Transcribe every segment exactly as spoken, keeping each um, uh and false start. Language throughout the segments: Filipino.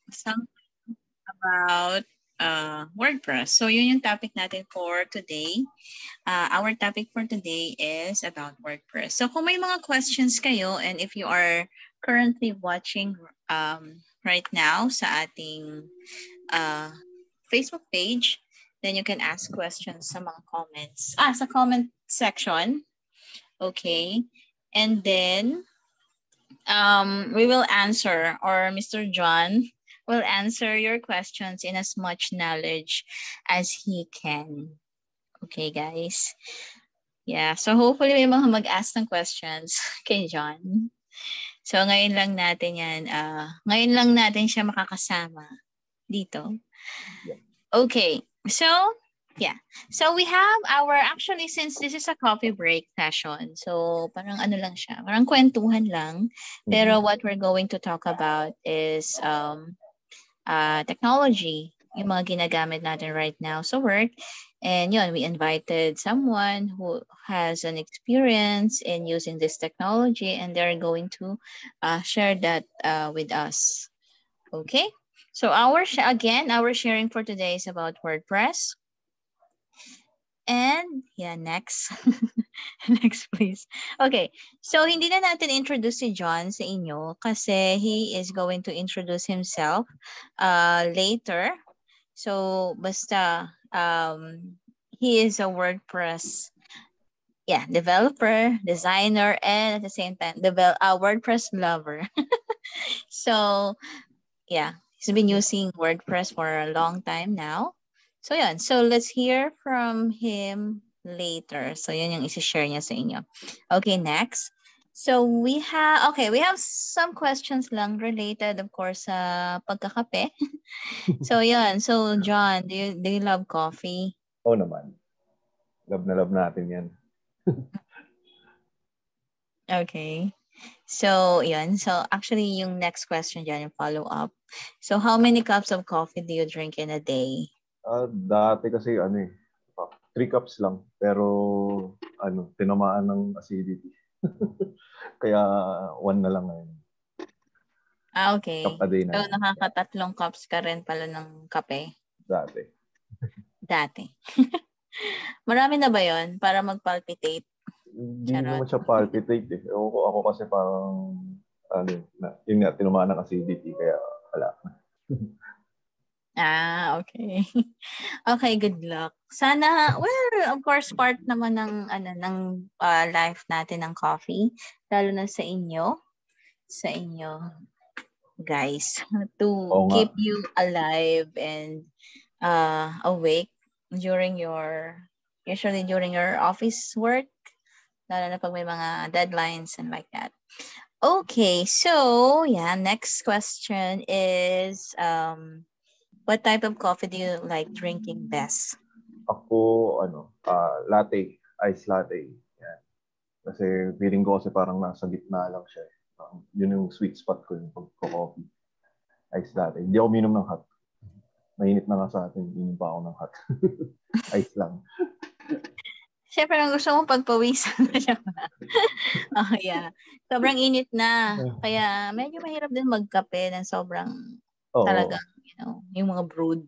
something about uh, WordPress. So yun yung topic natin for today. Uh, our topic for today is about WordPress. So kung may mga questions kayo and if you are currently watching um, right now sa ating uh, Facebook page, then you can ask questions sa mga comments. Ah, sa comment section. Okay. And then um, we will answer, or Mister John will answer your questions in as much knowledge as he can. Okay, guys. Yeah, so hopefully may mga mag-ask ng questions kay John. So ngayon lang natin yan, uh, ngayon lang natin siya makakasama dito. Okay, so yeah. So we have our, actually since this is a coffee break session, so parang ano lang siya, parang kwentuhan lang. Pero what we're going to talk about is um, uh, technology, yung mga ginagamit natin right now sa work. And yun, we invited someone who has an experience in using this technology, and they're going to uh, share that uh, with us. Okay, so our again, our sharing for today is about WordPress. And yeah, next. Next, please. Okay, so hindi na natin introduce si John sa inyo kasi he is going to introduce himself uh, later. So basta um, he is a WordPress yeah, developer, designer, and at the same time, develop a WordPress lover. So yeah, he's been using WordPress for a long time now. So yun, so let's hear from him later. So yun yung isi-share niya sa inyo. Okay, next. So we have, okay, we have some questions lang related, of course, sa pagkakape. So yun, so John, do you, do you love coffee? Oo naman. Love na love natin yan. Okay. So, yun. So, actually, yung next question dyan, yung follow-up. So, how many cups of coffee do you drink in a day? Uh, dati kasi, ano eh, three cups lang. Pero, ano, tinamaan ng acidity. Kaya, one na lang ngayon. Ah, okay. Cup a day na. So, nakakatatlong cups ka rin pala ng kape? Dati. Dati. Marami na ba yon para mag-palpitate? Hindi naman siya palpitate eh. Ako, ako kasi parang, ano, na, yun nga, tinamaan ng acidity. Kaya, wala. Ah, okay. Okay, good luck. Sana, well, of course, part naman ng, ano, ng uh, life natin ng coffee, lalo na sa inyo, sa inyo, guys, to Oo keep nga. you alive and uh, awake during your, usually during your office work, lalo na pag may mga deadlines and like that. Okay, so, yeah, next question is, um, what type of coffee do you like drinking best? Ako, ano, uh, latte, ice latte. Yan. Kasi feeling ko kasi parang nasa gitna lang siya. Um, yun yung sweet spot ko yung pagko-coffee. Ice latte. Hindi ako minom ng hot. Mainit na nga sa atin, minom pa ako ng hot. Ice lang. Siyempre, ang gusto mong pagpawisan na siya. Oh, yeah. Sobrang init na. Kaya medyo mahirap din magkape ng sobrang Oo. talagang, you know, yung mga brewed.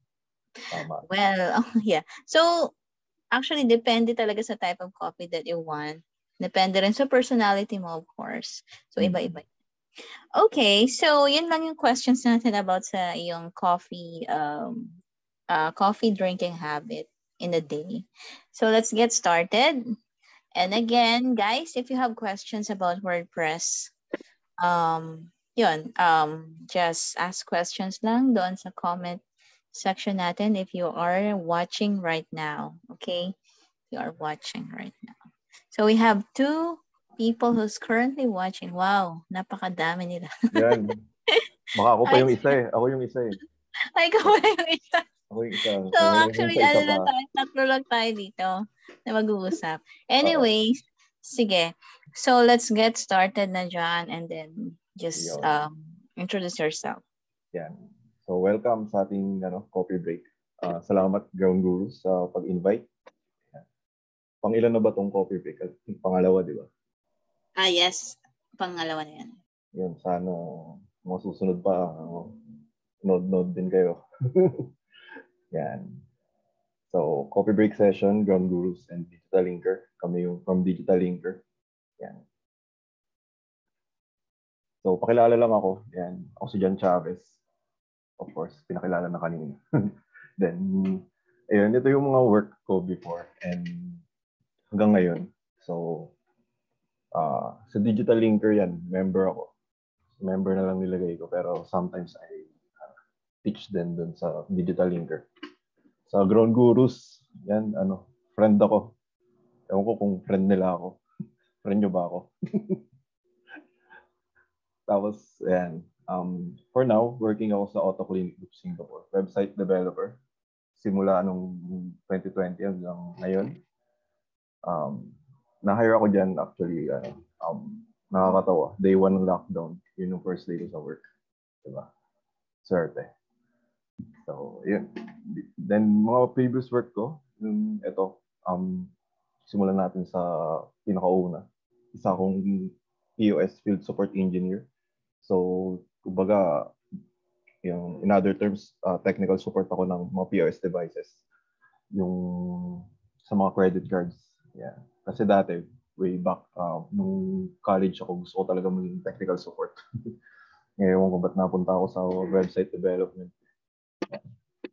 Tama. Well, oh, yeah. So, actually, depende talaga sa type of coffee that you want. Depende rin sa personality mo, of course. So, mm-hmm. Iba-iba. Okay, so yun lang yung questions natin about sa iyong coffee, um, uh, coffee drinking habit in a day. So, let's get started. And again, guys, if you have questions about WordPress, um, yun, um, just ask questions lang doon sa comment section natin if you are watching right now. Okay? You are watching right now. So we have two people who's currently watching. Wow, napakadami nila. Yan. Baka ako pa yung isa eh. Ako yung isa eh. Ay, ikaw pa yung isa. Ako yung isa. So, so actually, ano na tayo, tatlo lang tayo dito na mag-uusap. Anyways, uh-oh. Sige. So, let's get started na dyan and then just um, introduce yourself. Yan. So, welcome sa ating ano, coffee break. Uh, salamat, Ground Guru, sa pag-invite. Yan. Pang-ilan na ba itong coffee break? Pangalawa, di ba? Ah, yes. Pangalawa na yan. Yan, sana mga susunod pa. Uh, node-node din kayo. Yan. So, coffee break session, Ground Gurus, and Digitalinkr. Kami yung from Digitalinkr. Yan. So, pakilala lang ako. Yan. Ako si John Chavez. Of course, pinakilala na kanina. Then, ayun, ito yung mga work ko before and hanggang ngayon. So, uh, sa Digitalinkr yan, member ako. Member na lang nilagay ko, pero sometimes I uh, teach din dun sa Digitalinkr. Sa Ground Gurus, yan, ano, friend ako. Ewan ko kung friend nila ako. Friend nyo ba ako? Tapos, ayan. Um, for now, working ako sa Auto Clinic Group Singapore. Website developer. Simula nung twenty twenty hanggang ngayon. Um, na-hire ako dyan actually. Uh, um, nakakatawa. Day one ng lockdown. Yun yung first day ko sa work. Diba? Swerte. So, yun. Then, mga previous work ko, yung ito, um, simulan natin sa pinakauna. Isa akong P O S Field Support Engineer. So, kumbaga, yung, in other terms, uh, technical support ako ng mga P O S devices. Yung sa mga credit cards. Yeah. Kasi dati, way back, uh, nung college ako, gusto ko talaga maging technical support. Ngayon ko ba't napunta ako sa website development. Yeah.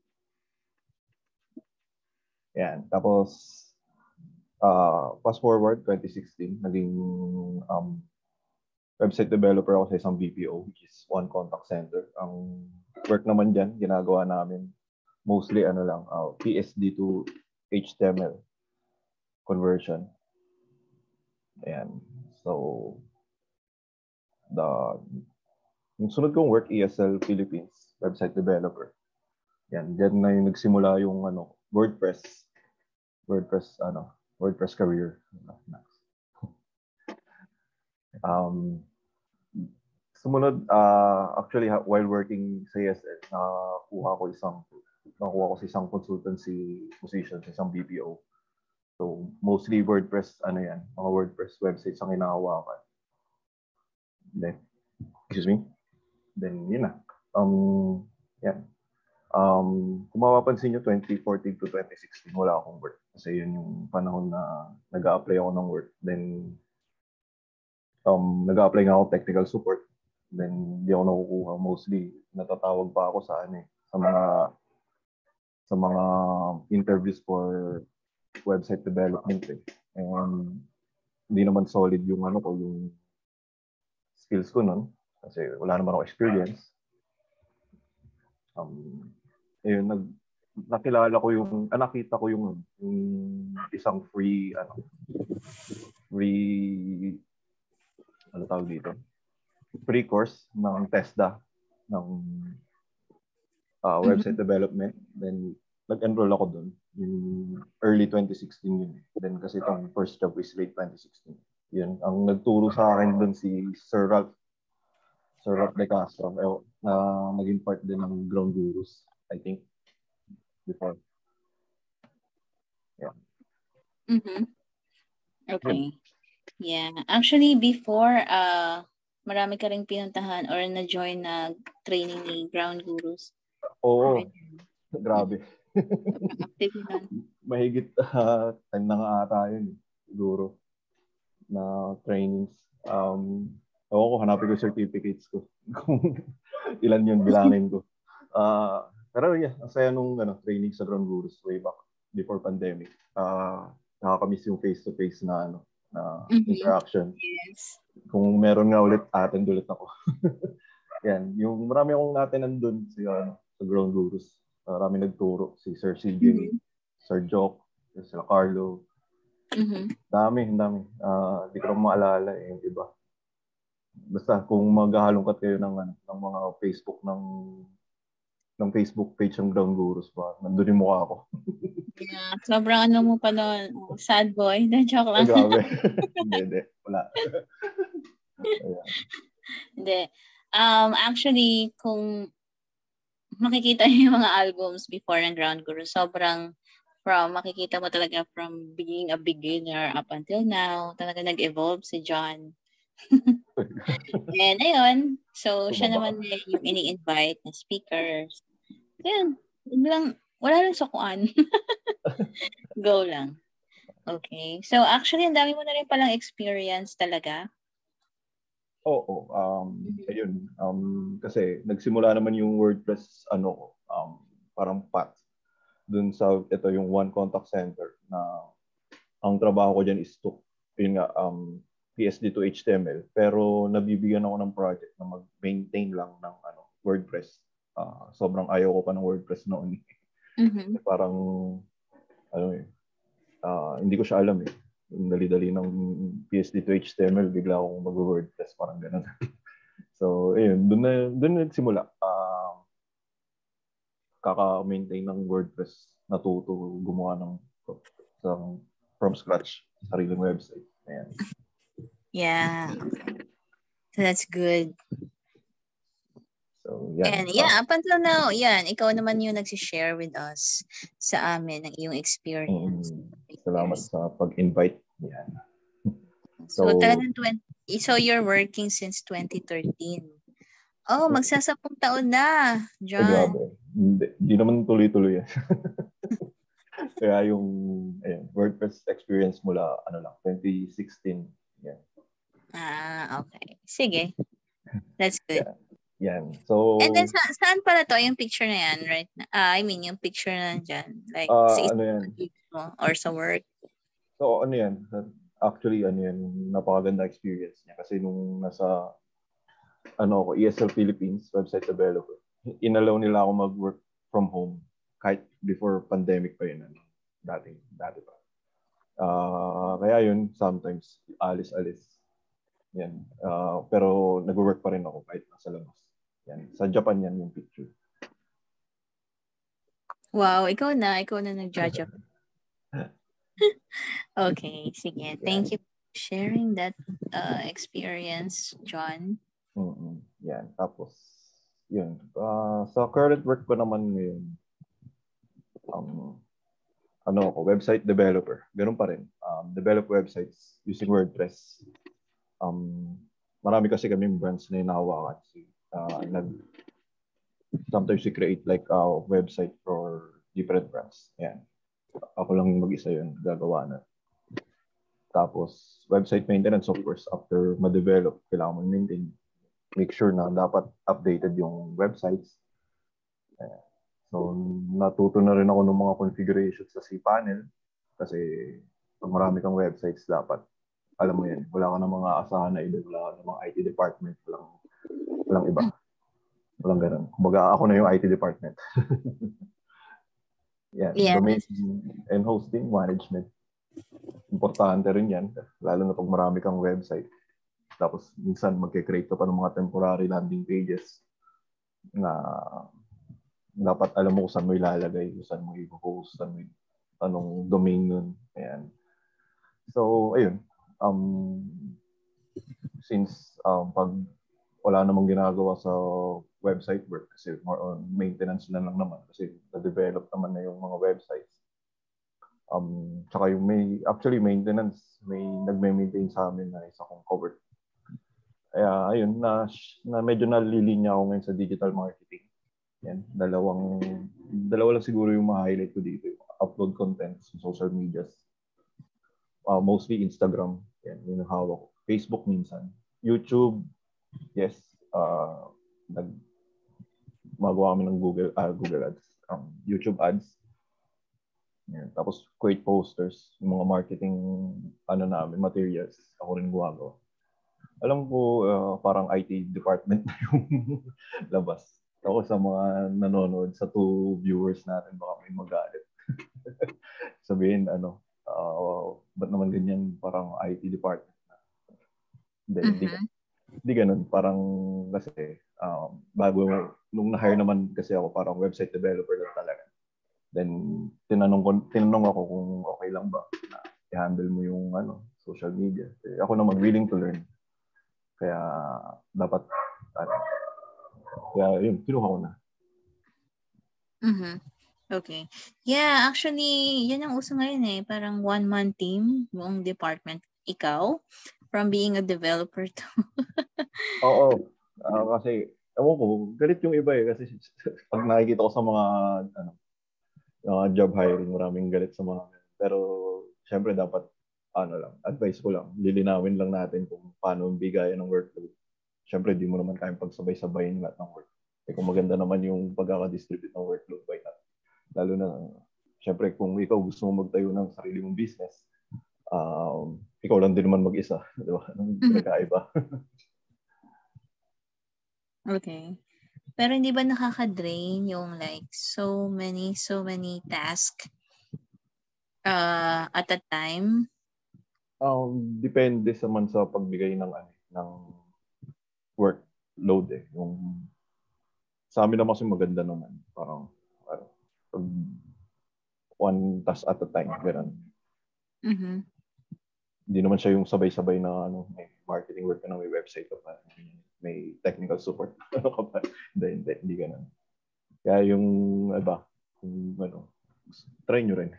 Yan. Tapos, uh, fast forward, twenty sixteen, naging um, website developer ako sa isang B P O, which is One Contact Center. Ang work naman dyan, ginagawa namin, mostly ano lang, uh, P S D to H T M L conversion. Ayan. So, the, yung sunod kong work, E S L Philippines, website developer. Yan, dyan na yung nagsimula yung ano, WordPress. WordPress, ano, WordPress career. Um, sumunod, uh, actually, while working sa E S L, nakuha ko isang, nakuha ko sa isang consultancy position sa isang B P O. So, mostly WordPress, ano yan, mga WordPress websites ang hinahawakan. Then, excuse me. Then, yun na. Um, yan. Um, kung mapapansin nyo, twenty fourteen to twenty sixteen, wala akong work. Kasi yun yung panahon na nag-a-apply ako ng work. Then, um, nag-a-apply nga ako technical support. Then, hindi ako nakukuha. Mostly, natatawag pa ako sa, ano, eh, sa mga sa mga interviews for website development. Eh. And, hindi naman solid yung ano ko, yung skills ko nun. Kasi wala naman ako experience. Um, ayun, nag, nakilala ko yung, ah, nakita ko yung, yung isang free, ano, free, ano tawag dito? Free course ng TESDA, ng uh, website mm-hmm. development. Then, nag-enroll ako dun. Yung early twenty sixteen yun. Then, kasi itong first job is late twenty sixteen. Yun, ang nagturo sa akin dun si Sir Ralph, Sir Ralph De Castro, eh, na naging part din ng Ground Gurus, I think, before. Yeah. Mm-hmm. Okay. Yeah. Actually, before, uh, marami ka rin pinuntahan or na-join na training ni Ground Gurus. Oo. Right? Grabe. Mahigit uh, time na nga ata yun, siguro, na trainings. Um, ako ko, hanapin ko certificates ko. Ilan yun, bilangin ko. Uh, pero yeah, ang saya nung ano, training sa Ground Gurus way back before pandemic. Uh, nakakamiss yung face-to-face na ano, na mm-hmm. interaction. Yes. Kung meron nga ulit, attend ulit ako. Yan, yung marami akong natin doon sa, ano, sa Ground Gurus. Marami nagturo. Si Sir C J, mm-hmm. Sir Jock, Sir Carlo. Mm-hmm. Dami, dami. Uh, di ko lang maalala eh, iba. Basta kung maghahalongkat kayo ng, ano, ng mga Facebook ng ng Facebook page ng Ground Gurus pa, nandun yung mukha ko. Yeah, sobrang ano mo pa doon, sad boy. Joke lang. Ay, grabe. Hindi, hindi. Wala. Hindi. Um, actually, kung makikita niyo yung mga albums before ng Ground Gurus, sobrang from, makikita mo talaga from being a beginner up until now, talaga nag-evolve si John. And ayun, so siya Tumaba. naman din yung ini-invite na speakers. Ayun, yun lang, wala lang sakuan. Go lang. Okay. So actually, ang dami mo na rin palang experience talaga. Oo, um, ayun. Um, kasi nagsimula naman yung WordPress, ano, um, parang path dun sa, ito yung one contact center na ang trabaho ko dyan is to, yun nga, um, P S D to H T M L. Pero nabibigyan ako ng project na mag-maintain lang ng ano, WordPress. Uh, sobrang ayaw ko pa ng WordPress noon. Mm-hmm. Parang, ano eh, uh, hindi ko siya alam eh. Yung dali-dali ng P S D to H T M L, bigla akong mag-WordPress, parang gano'n. So, ayun, doon na, doon na nagsimula. Uh, kaka-maintain ng WordPress, natuto gumawa ng, ng from scratch, sariling website. Ayan. Yeah. So that's good. So, yan. And yeah, up until now, yan, ikaw naman yung nagsishare with us sa amin ng iyong experience. Mm, salamat sa pag-invite. Yan. So, So, talagang twenty, so you're working since twenty thirteen. Oh, magsasapung taon na, John. Ay, grabe. Hindi, hindi naman tuloy-tuloy yan. Kaya yung ayun, WordPress experience mula ano lang, twenty sixteen. Yan. Ah, okay. Sige. That's good. Yeah. Yan. So, and then, sa- saan pala to? Yung picture na yan, right? Uh, I mean, yung picture na dyan. Like, uh, sa ano yan? mo or sa work. So, ano yan? Actually, ano yan, napakaganda experience niya. Kasi nung nasa, ano ako, E S L Philippines, website developer, inalaw nila ako mag-work from home kahit before pandemic pa yun. Ano, dati, dati pa. Uh, kaya yun, sometimes, alis-alis. Yan. Uh, pero nag-work pa rin ako kahit nasa labas. Yan. Sa Japan yan yung picture. Wow, ikaw na. Ikaw na nag-judge ako. Okay, sige. Thank you for sharing that uh, experience, John. Mm-hmm. Yan. Tapos, yun. Uh, sa current work ko naman ngayon, um, ano ako, website developer. Ganun pa rin. Um, develop websites using WordPress. Um, marami kasi kaming brands na hinahawakan. Uh, nag, sometimes we create like a website for different brands. Yan. Ako lang yung mag-isa yun, gagawa na. Tapos, website maintenance, of course, after ma-develop, kailangan mo maintain. Make sure na dapat updated yung websites. Yan. So, natuto na rin ako ng mga configurations sa cPanel kasi pag marami kang websites, dapat, alam mo yan, wala ka ng mga asahan na iba, wala ka ng mga I T department, walang, walang iba. Walang ganun. Kumbaga, ako na yung I T department. Yan, yeah. Domain and hosting management. Importante rin yan, lalo na pag marami kang website. Tapos, minsan, magkikreate ka pa ng mga temporary landing pages na dapat alam mo kung saan mo ilalagay, kung saan mo i-host, saan mo anong domain nun. Ayan. So, ayun. Um, since um, pag wala namang ginagawa sa website work kasi more on maintenance na lang naman kasi na-develop naman na yung mga websites. Um, tsaka yung may, actually maintenance, may nagme-maintain sa amin na isa kong cover. Kaya ayun, na, na medyo nalilinya ako ngayon sa digital marketing. Yan, dalawang, dalawa lang siguro yung ma-highlight ko dito. Upload content sa social medias. Uh, mostly Instagram. Yan, yun yung hawak ko. Facebook minsan. YouTube, yes. Uh, nag, magawa kami ng Google, uh, Google Ads. Um, YouTube Ads. Yan. Tapos create posters, yung mga marketing ano namin, materials. Ako rin gumagawa. Alam ko, uh, parang I T department na yung labas. Ako sa mga nanonood, sa two viewers natin, baka may magalit. Sabihin, ano, uh, ba't naman ganyan parang I T department na? Hindi, mm-hmm. di, di ganun. Parang kasi, um, bago, nung na-hire naman kasi ako, parang website developer lang talaga. Then, tinanong, ko, tinanong ako kung okay lang ba na i-handle mo yung ano, social media. Eh, ako naman, willing to learn. Kaya, dapat, ano, kaya yun, kinuha ko na. Mm-hmm. Okay. Yeah, actually, yan ang uso ngayon eh. Parang one-man team, yung department. Ikaw, from being a developer to... Oo. Uh, kasi, ewan ko, galit yung iba eh. Kasi pag nakikita ko sa mga, ano, mga job hiring, maraming galit sa mga, pero, syempre dapat, ano lang, advice ko lang, lilinawin lang natin kung paano bigayan ng workload. Syempre, di mo naman kayang pagsabay-sabayin lahat ng work. Eh, kung maganda naman yung pagkaka-distribute ng workload, why not? Lalo na, syempre, kung ikaw gusto mo magtayo ng sarili mong business, um, ikaw lang din naman mag-isa. Di ba? Anong pinagkaiba? Okay. Pero hindi ba nakaka-drain yung like so many, so many tasks uh, at a time? Um, depende sa man sa pagbigay ng, ano, ng workload eh. Yung, sa amin naman kasi maganda naman. Parang, ano, pag one task at a time, gano'n. Mm-hmm. Hindi naman siya yung sabay-sabay na ano, may marketing work ka na, may website ka pa, may technical support. Ano ka pa? Hindi, hindi, hindi ganun. Kaya yung, iba, yung ano, try nyo rin.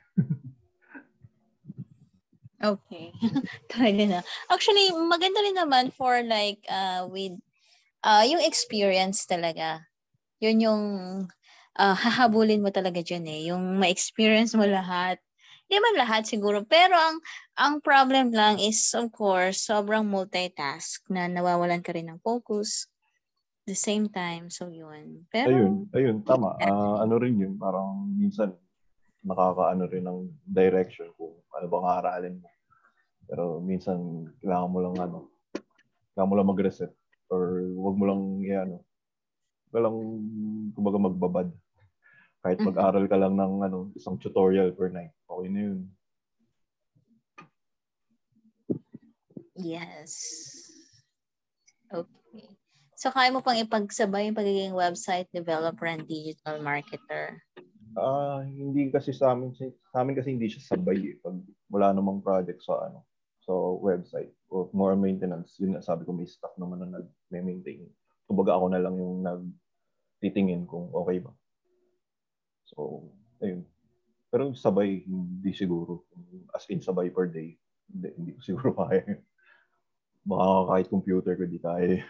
Okay. Try din na. Actually, maganda rin naman for like uh, with uh, yung experience talaga. Yun yung uh, hahabulin mo talaga dyan eh. Yung ma-experience mo lahat. Hindi man lahat siguro. Pero ang ang problem lang is, of course, sobrang multitask na nawawalan ka rin ng focus the same time. So, yun. Pero, Ayun, ayun, tama. Uh, ano rin yun, parang minsan nakakaano rin ng direction kung ano bang aaralin mo. Pero minsan, kailangan mo lang ano, kailangan mo lang mag-reset or wag mo lang ano, wag lang kumbaga magbabad. Kahit mm-hmm. mag-aral ka lang ng ano, isang tutorial per night. Okay na yun. Yes. Okay. So, kaya mo pang ipagsabay yung pagiging website developer and digital marketer? Ah, uh, hindi kasi sa amin, sa amin kasi hindi siya sabay eh. Pag wala namang project sa ano, so website or more maintenance, yun na sabi ko may staff naman na nag-maintain. Kumbaga ako na lang yung nagtitingin kung okay ba. So, ayun. Pero sabay, hindi siguro. As in sabay per day, hindi, hindi ko siguro kaya. Baka kahit computer ko di kaya.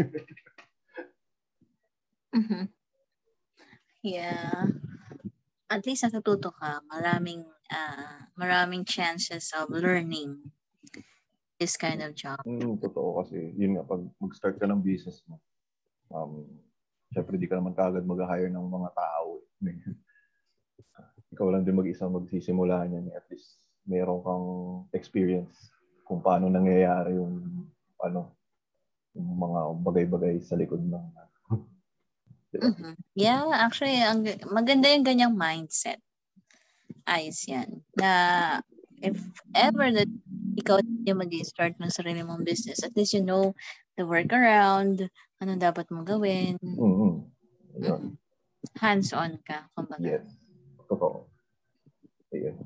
Mm-hmm. Yeah. At least natututo ka. Maraming uh, maraming chances of learning this kind of job. Mm, totoo kasi yun nga, pag mag-start ka ng business mo, um, syempre di ka naman kagad mag-hire ng mga tao. Ikaw lang din mag-isa magsisimula niyan. At least meron kang experience kung paano nangyayari yung ano, yung mga bagay-bagay sa likod ng diba? Mm-hmm. Yeah, actually, ang, maganda yung ganyang mindset. Ayos yan. Na if ever that ikaw yung mag-start ng sarili mong business, at least you know the workaround, anong dapat mong gawin. Mm-hmm. Mm-hmm. Hands-on ka, kumbaga. Yes. Totoo. Ayan.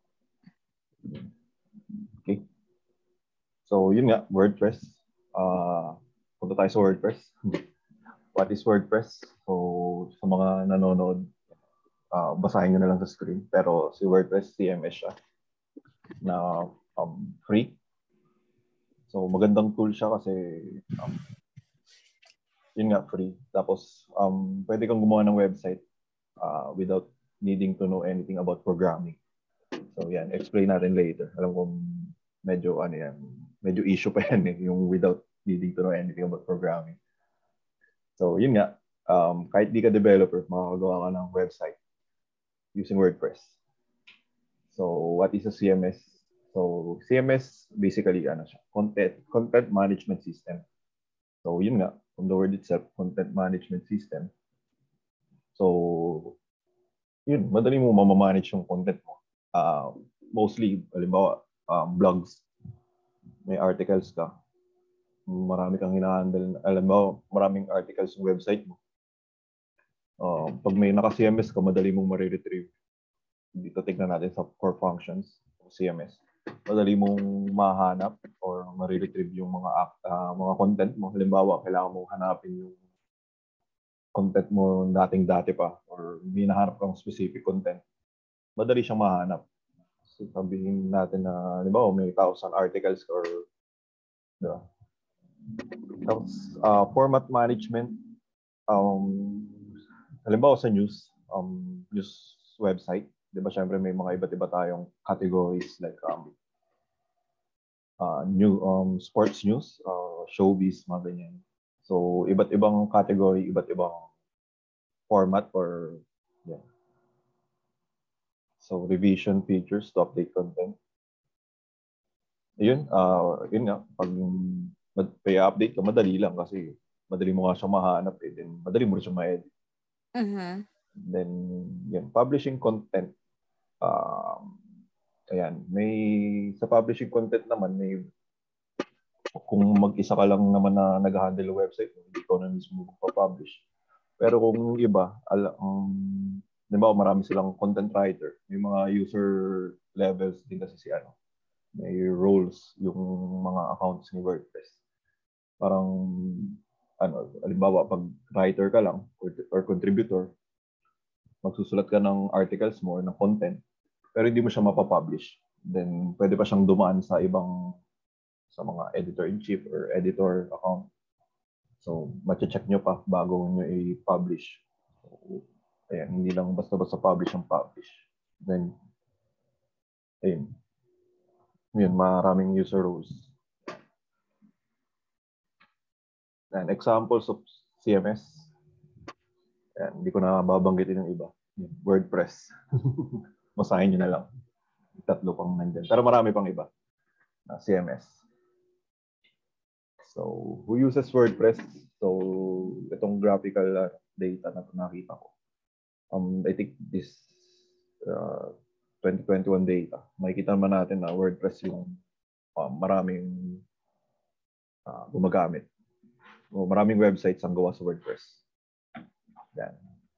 Okay. So, yun nga, WordPress. Uh, punta tayo sa WordPress. What is WordPress? So, sa mga nanonood, uh, basahin nyo na lang sa screen. Pero si WordPress, C M S siya na um, free. So, magandang tool siya kasi um, yun nga, free. Tapos, um, pwede kang gumawa ng website uh, without needing to know anything about programming. So, yan. Explain natin later. Alam ko medyo, ano yan, medyo issue pa yan eh, yung without needing to know anything about programming. So, yun nga. Um, kahit di ka developer, makakagawa ka ng website using WordPress. So, what is a C M S? So, C M S, basically, ano siya, content, content management system. So, yun nga, from the word itself, content management system. So, yun, madali mo mamamanage yung content mo. Uh, mostly, halimbawa, um, blogs, may articles ka, marami kang hinahandle, alam mo, maraming articles yung website mo. Uh, pag may naka-C M S ka, madali mong mariretrieve. Dito tignan natin sa core functions ng C M S. Madali mong mahanap or mariretrieve yung mga uh, mga content mo. Halimbawa, kailangan mong hanapin yung content mo dating-dati pa or may nahanap kang specific content. Madali siyang mahanap. So, sabihin natin na, halimbawa, may one thousand articles or Diba? Tapos, uh, format management, um, halimbawa sa news, um, news website, di ba syempre may mga iba't iba tayong categories like um, uh, new um, sports news, uh, showbiz, mga ganyan. So, iba't ibang category, iba't ibang format or yeah. So, revision features to update content. Yun, uh, yun nga, pag may update ka, madali lang kasi madali mo nga siya mahanap eh. Then, madali mo rin siya ma-edit. Mm-hmm. Then, yun, publishing content. Um, ayan, may, sa publishing content naman, may, kung mag-isa ka lang naman na nag-handle website, hindi ko na mismo pa-publish. Pero kung iba, al- um, di ba, marami silang content writer. May mga user levels din kasi si ano. May roles yung mga accounts ni WordPress. Parang, ano, halimbawa, pag writer ka lang or, or contributor, magsusulat ka ng articles mo or ng content, pero hindi mo siya mapapublish. Then, pwede pa siyang dumaan sa ibang, sa mga editor-in-chief or editor account. So, mache-check nyo pa bago nyo i-publish. So, ayan, hindi lang basta-basta publish ang publish. Then, ayun. Yun, maraming user roles. And examples of C M S. Ayan, hindi ko na babanggitin yung iba. WordPress. Masahin nyo na lang. Tatlo pang nandyan. Pero marami pang iba na C M S. So, who uses WordPress? So, itong graphical uh, data na nakita ko. Um, I think this uh, twenty twenty-one data, makikita naman natin na WordPress yung uh, maraming uh, gumagamit. O maraming websites ang gawa sa WordPress. Yan.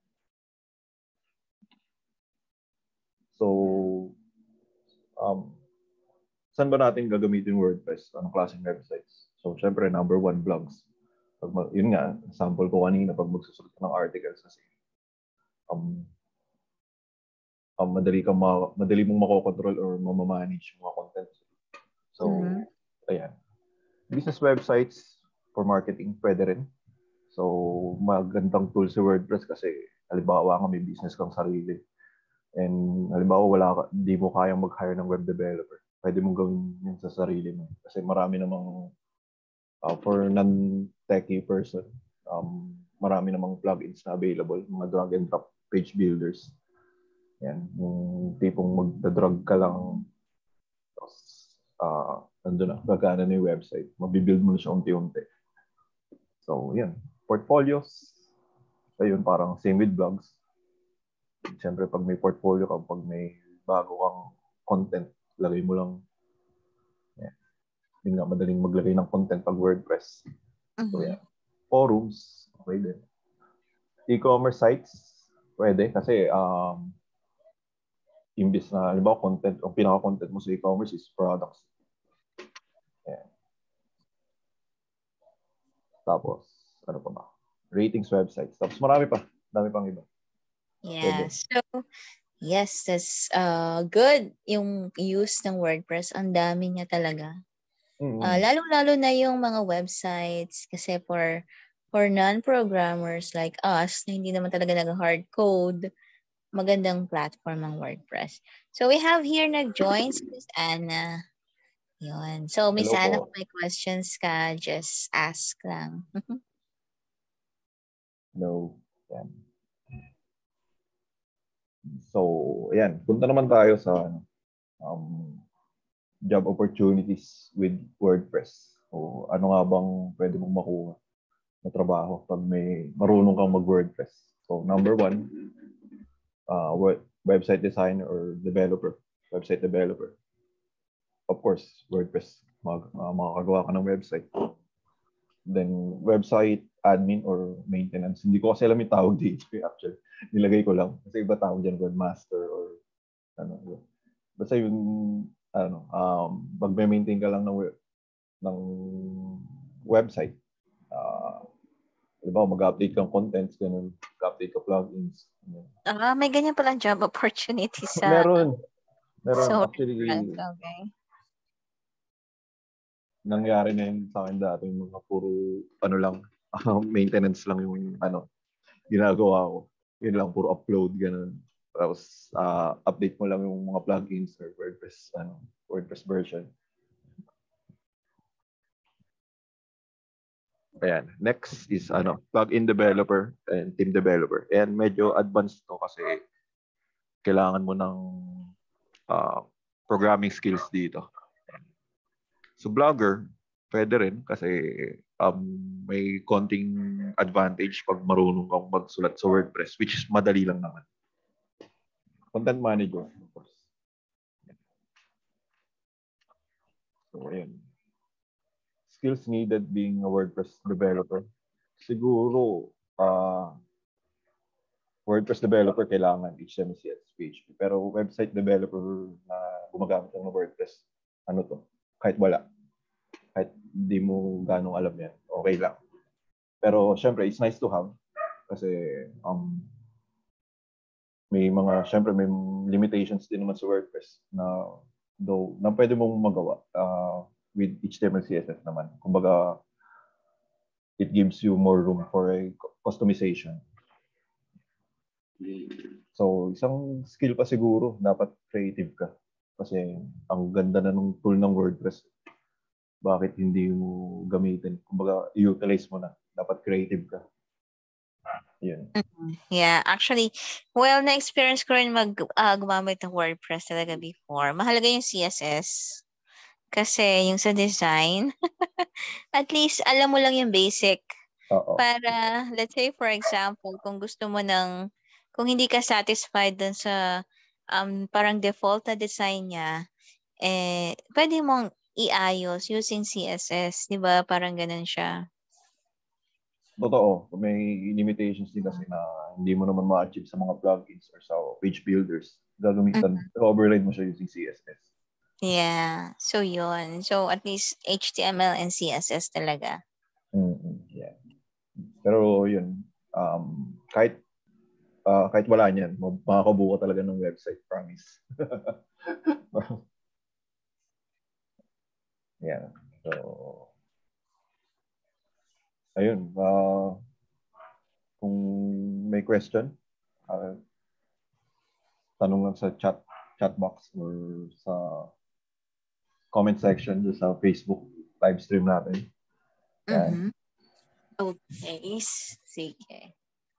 So, um, saan ba natin gagamitin WordPress? Anong klaseng websites? So, syempre, number one, blogs. Pag, yun nga, sample ko kanina, pag magsusulat ng articles kasi, um, um, madali, kang ma- madali mong makokontrol or mamamanage yung mga content. So, mm-hmm. Ayan. Business websites for marketing, pwede rin. So, magandang tool si WordPress kasi, halimbawa nga may business kang sarili. And halimbawa, wala ka, hindi mo kayang mag-hire ng web developer. Pwede mong gawin yun sa sarili mo. Kasi marami namang, uh, for non-techie person, um, marami namang plugins na available, mga drag and drop page builders. Yan, yung tipong magda-drag ka lang, tapos, uh, nandun na, gagana na yung website. Mabibuild mo na siya unti-unti. So, yan. Portfolios. Ayun, parang same with blogs. Siyempre, pag may portfolio ka, pag may bago kang content, lagay mo lang. Yan. Yun nga, madaling maglagay ng content pag WordPress. Uh-huh. So, yan. Forums, okay din. E-commerce sites, pwede. Kasi, um, imbis na, halimbawa, content, ang pinaka-content mo sa e-commerce is products. Yan. Tapos, ano pa ba? Ratings websites. Tapos, marami pa. Dami pang iba. Yeah. Pwede. So, yes, that's uh, good. Yung use ng WordPress, ang dami niya talaga. Mm-hmm. Uh, lalo-lalo na yung mga websites kasi for for non-programmers like us na hindi naman talaga nag-hard code, magandang platform ang WordPress. So we have here nag-join si Miss Anna. Yun. So Miss Anna, kung may questions ka, just ask lang. No. Yan. So, ayan. Punta naman tayo sa um, job opportunities with WordPress. O ano nga bang pwede mong makuha na trabaho pag may marunong kang mag-WordPress. So, number one, uh, web- website designer or developer. Website developer. Of course, WordPress. Mag, uh, makakagawa ka ng website. Then, website admin or maintenance. Hindi ko kasi alam yung tawag dito actually. Nilagay ko lang. Kasi iba tawag dyan, webmaster or ano. Basta yung, ano, um, mag-maintain ka lang ng, web, ng website. Uh, diba, mag-update kang contents, ganun. Mag-update ka plugins. Ah, uh, may ganyan palang job opportunity sa... Meron. Meron. So, actually, okay. nangyari na yun sa akin dati, yung mga puro, ano lang, maintenance lang yung, ano, ginagawa ko. Yun lang, puro upload, ganun. Tapos, uh, update mo lang yung mga plugins or WordPress, ano, WordPress version. Ayan. Next is, ano, plugin developer and team developer. And medyo advanced to kasi kailangan mo ng uh, programming skills dito. So, blogger, pwede rin kasi um, may konting advantage pag marunong kang magsulat sa WordPress, which is madali lang naman. Content manager, of course. So, ayan. Skills needed being a WordPress developer. Siguro, uh, WordPress developer kailangan H T M L, C S S, P H P. Pero website developer na gumagamit ng WordPress, ano to? Kahit wala. Kahit di mo ganong alam yan, okay lang. Pero syempre, it's nice to have kasi um, may mga, syempre may limitations din naman sa WordPress na though, na pwede mong magawa uh, with H T M L, C S S naman. Kumbaga, it gives you more room for a customization. So, isang skill pa siguro, dapat creative ka. Kasi ang ganda na ng tool ng WordPress. Bakit hindi mo gamitin? Kumbaga, i-utilize mo na. Dapat creative ka. Yun. Mm-hmm. Yeah, actually, well, na-experience ko rin mag, uh, gumamit ng WordPress talaga before. Mahalaga yung C S S. Kasi yung sa design, at least alam mo lang yung basic. Uh-oh. Para, let's say, for example, kung gusto mo ng, kung hindi ka satisfied dun sa um, parang default na design niya, eh, pwede mong iayos using C S S. Di ba? Parang ganun siya. Totoo. May limitations din kasi na hindi mo naman ma-achieve sa mga plugins or sa page builders. Gagamitan, mm-hmm. override mo siya using C S S. Yeah. So, yun. So, at least H T M L and C S S talaga. Mm-hmm. Yeah. Pero yun, um, kahit uh, kahit wala niyan, makakabuo ka talaga ng website, promise. Yeah. So, ayun. Uh, kung may question, uh, tanong lang sa chat chat box or sa comment section sa Facebook live stream natin. Mm-hmm. Okay. Sige.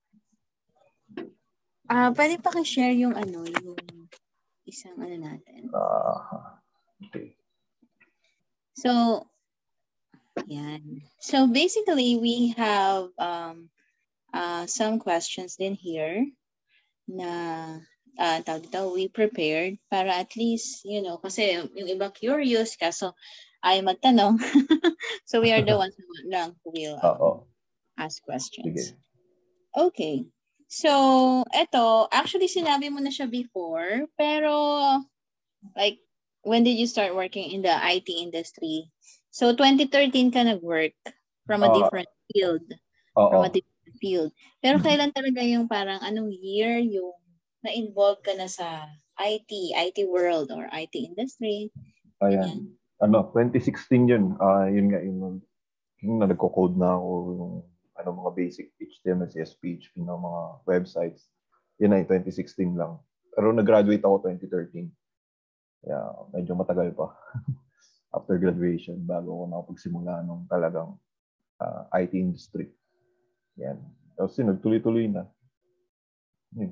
Ah, uh, pwede pa ka-share yung ano, yung isang ano natin. Uh, okay. So, yan. So basically, we have um uh some questions din here na uh, tawag dito, we prepared para at least, you know, kasi yung iba curious kaso ay magtanong. So we are the ones who lang who will um, ask questions. Sige. Okay. So, eto, actually sinabi mo na siya before, pero like, when did you start working in the I T industry? So, twenty thirteen ka nag-work from a uh, different field. Uh, from a different field. Pero kailan talaga yung parang anong year yung na-involve ka na sa I T, I T world or I T industry? Ayan. Ayan. Ano, twenty sixteen yun. Uh, yun nga, yun, yung na nagko-code na ako yung ano, mga basic H T M L, C S S, P H P na mga websites. Yun ay twenty sixteen lang. Pero nag-graduate ako twenty thirteen. Kaya medyo matagal pa after graduation bago ako nakapagsimula nung talagang uh, I T industry. Yan. Tapos yun, nagtuloy-tuloy na. Yun.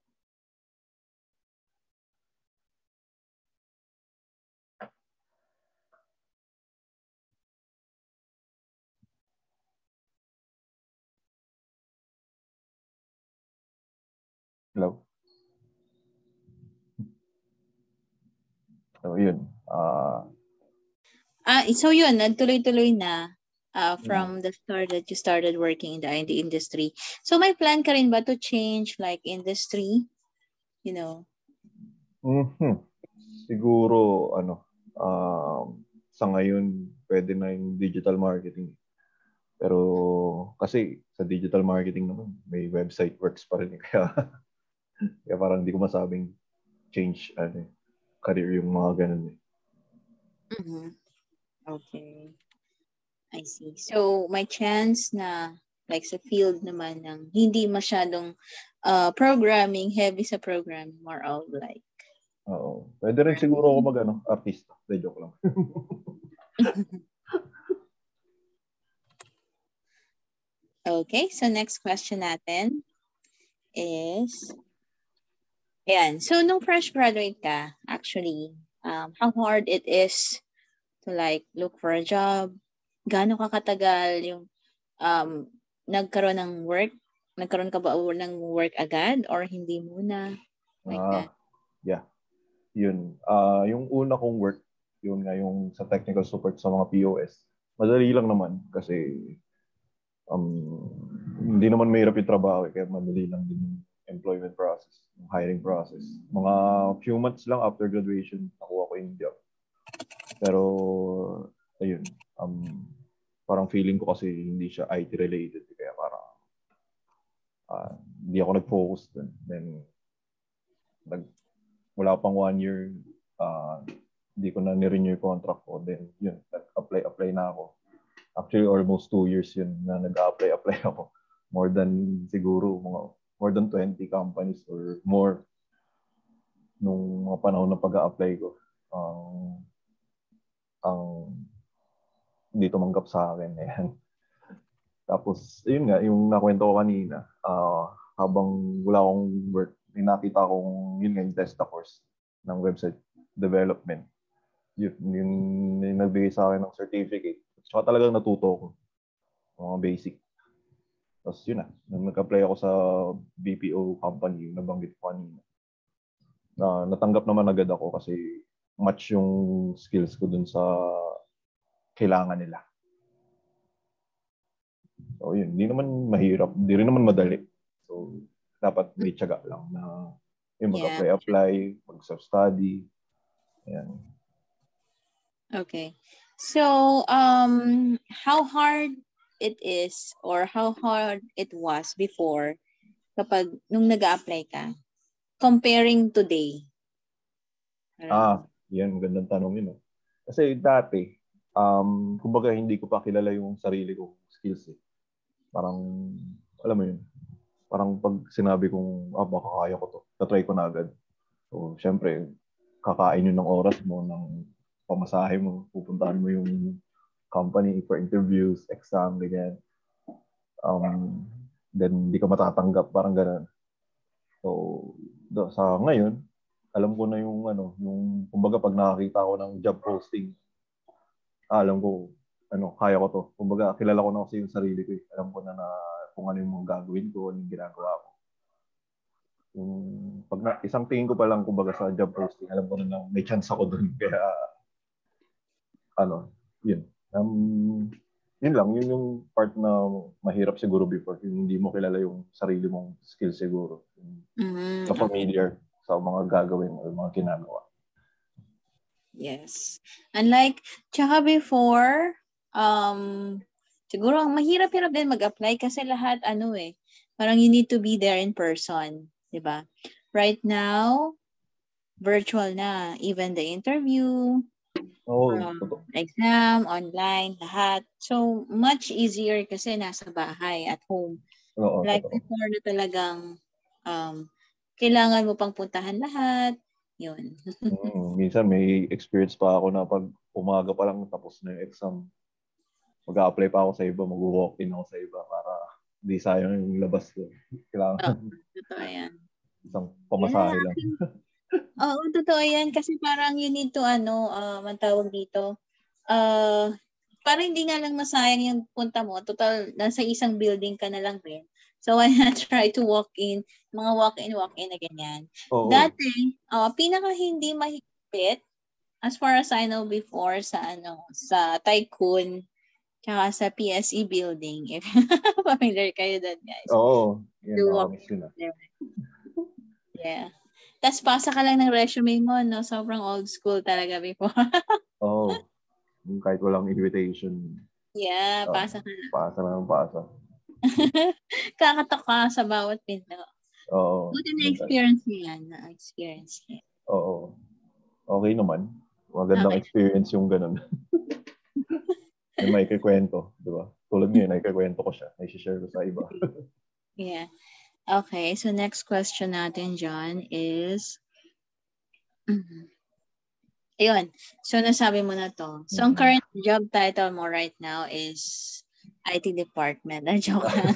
Hello? So, yun. Uh, ah, so yun, nagtuloy-tuloy na uh, from yeah. the start that you started working in the I T industry. So may plan ka rin ba to change like industry? You know? Mm-hmm. Siguro, ano, um, sa ngayon, pwede na yung digital marketing. Pero kasi sa digital marketing naman, may website works pa rin. Kaya, kaya parang hindi ko masabing change ano, career yung mga ganun. Eh. Mm-hmm. Okay. I see. So, may chance na like sa field naman ng hindi masyadong uh, programming, heavy sa programming, more of like. Oo. Pwede rin siguro ako mag, ano, artista. De, joke lang. Okay, so next question natin is, ayan, so nung fresh graduate ka, actually, um, how hard it is to like look for a job? Gaano ka katagal yung um, nagkaroon ng work? Nagkaroon ka ba ng work agad or hindi muna? Like Ah, that. yeah. Yun. Ah, yung una kong work, yun nga yung sa technical support sa mga P O S. Madali lang naman kasi um, hindi naman mahirap yung trabaho eh, kaya madali lang din yung employment process, yung hiring process. Mga few months lang after graduation, nakuha ko yung job. Pero, ayun, um, parang feeling ko kasi hindi siya I T related. Kaya parang, uh, hindi ako nag-focus dun. Then, nag, wala pang one year, uh, hindi ko na nirenew yung contract ko. Then, yun, nag-apply-apply na ako. Actually, almost two years yun na nag-apply-apply ako. More than, siguro, mga, more than twenty companies or more nung mga panahon na pag-a-apply ko. Ang, um, ang, hindi tumanggap sa akin. Ayan. Tapos, yun nga, yung nakwento ko kanina, uh, habang wala akong work, may nakita akong, yun nga, yung testa course ng website development. Yun, yun, yung nagbigay sa akin ng certificate. Saka talagang natuto ko. Mga basic. Tapos yun na, nag-apply ako sa B P O company, yung nabanggit ko kanina. Na, natanggap naman agad ako kasi match yung skills ko dun sa kailangan nila. So yun, hindi naman mahirap, hindi rin naman madali. So dapat may tiyaga lang na yung mag-apply-apply, mag-self-study. Ayan. Okay. So, um, how hard it is or how hard it was before kapag nung nag-a-apply ka comparing today? Ah, yan, magandang tanong yun. No? Kasi dati, um, kumbaga hindi ko pa kilala yung sarili kong skills eh. Parang, alam mo yun, parang pag sinabi kong, ah, baka kaya ko to, tatry ko na agad. So, syempre, kakain yun ng oras mo, ng pamasahe mo, pupuntahan mo yung company for interviews, exam, ganyan. Um, then, hindi ka matatanggap, parang gano'n. So, do, sa ngayon, alam ko na yung, ano, yung, kumbaga, pag nakakita ko ng job posting, ah, alam ko, ano, kaya ko to. Kumbaga, kilala ko na kasi yung sarili ko. Eh. Alam ko na na kung ano yung mga gagawin ko, ano yung ginagawa ko. Yung, pag na, isang tingin ko pa lang, kumbaga, sa job posting, alam ko na na may chance ako dun. Kaya, ano, yun. Um, yun lang, yun yung part na mahirap siguro before. Yung hindi mo kilala yung sarili mong skill siguro. Mm-hmm. Na familiar okay. sa mga gagawin mo, mga ginagawa. Yes. And like, tsaka before, um, siguro ang mahirap-hirap din mag-apply kasi lahat, ano eh, parang you need to be there in person. Diba? Right now, virtual na. Even the interview, oh, um, exam, online, lahat. So, much easier kasi nasa bahay, at home. Oo, like totoo. before na talagang um, kailangan mo pang puntahan lahat. Yun. mm, minsan may experience pa ako na pag umaga pa lang tapos na yung exam, mag-a-apply pa ako sa iba, mag-walk-in ako sa iba para di sayang yung labas ko. Kailangan. Oh, totoo yan. Isang pamasahe Yeah. lang. Oo, totoo yan. Kasi parang you need to, ano, uh, matawag dito, uh, parang hindi nga lang masayang yung punta mo. Total, nasa isang building ka na lang rin. So, why not try to walk in, mga walk-in, walk-in na ganyan. Oo. Dati, uh, pinaka hindi mahigpit, as far as I know before, sa ano, sa Tycoon, tsaka sa P S E building. If familiar kayo doon, guys. Oo. Yan, Do nakamiss yun. Yeah. Tapos pasa ka lang ng resume mo, no? Sobrang old school talaga before. Oo. Kahit walang invitation. Yeah, uh, pasa ka lang. Pasa lang, pasa. Kakatok ka sa bawat pinto. Oo. Buti na-experience niya yan. Na-experience niya. Oo. Okay naman. Magandang Okay. experience yung ganun. may maikikwento, di ba? Tulad ngayon, naikikwento ko siya. Naisishare ko sa iba. Yeah. Okay, so next question natin, John, is... Mm-hmm. Ayun. So, nasabi mo na to. So, ang current job title mo right now is I T department. Ah, joke lang.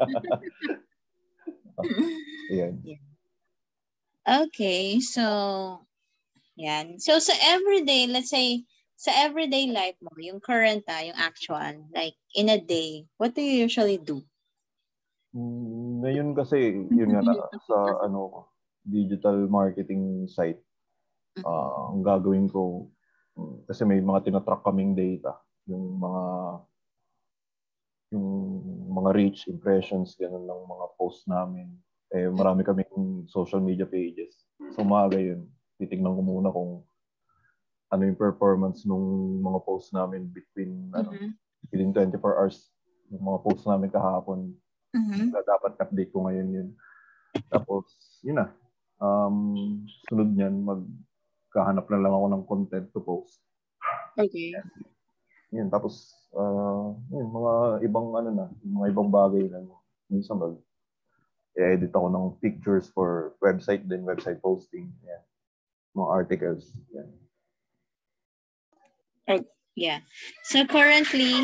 Ayan. Yeah. Okay, so, yan. So, sa everyday, let's say, sa everyday life mo, yung current, ah, yung actual, like, in a day, what do you usually do? Mm, ngayon kasi, yun nga na, sa ano digital marketing site, uh, ang gagawin ko, kasi may mga tinatrack kaming data, yung mga yung mga reach, impressions, ganun ng mga posts namin. Eh, marami kaming social media pages. So, umaga yun, titignan ko muna kung ano yung performance nung mga posts namin between, mm-hmm. ano, within twenty-four hours, yung mga posts namin kahapon. Mm-hmm. Dapat update ko ngayon yun. Tapos, yun na. Um, sunod niyan, magkahanap na lang ako ng content to post. Okay. Yun, tapos, uh, yun, mga ibang ano na, mga ibang bagay na. Minsan mag, i-edit ako ng pictures for website din, website posting. Yan. Mga articles. Yan. Oh, yeah. So, currently,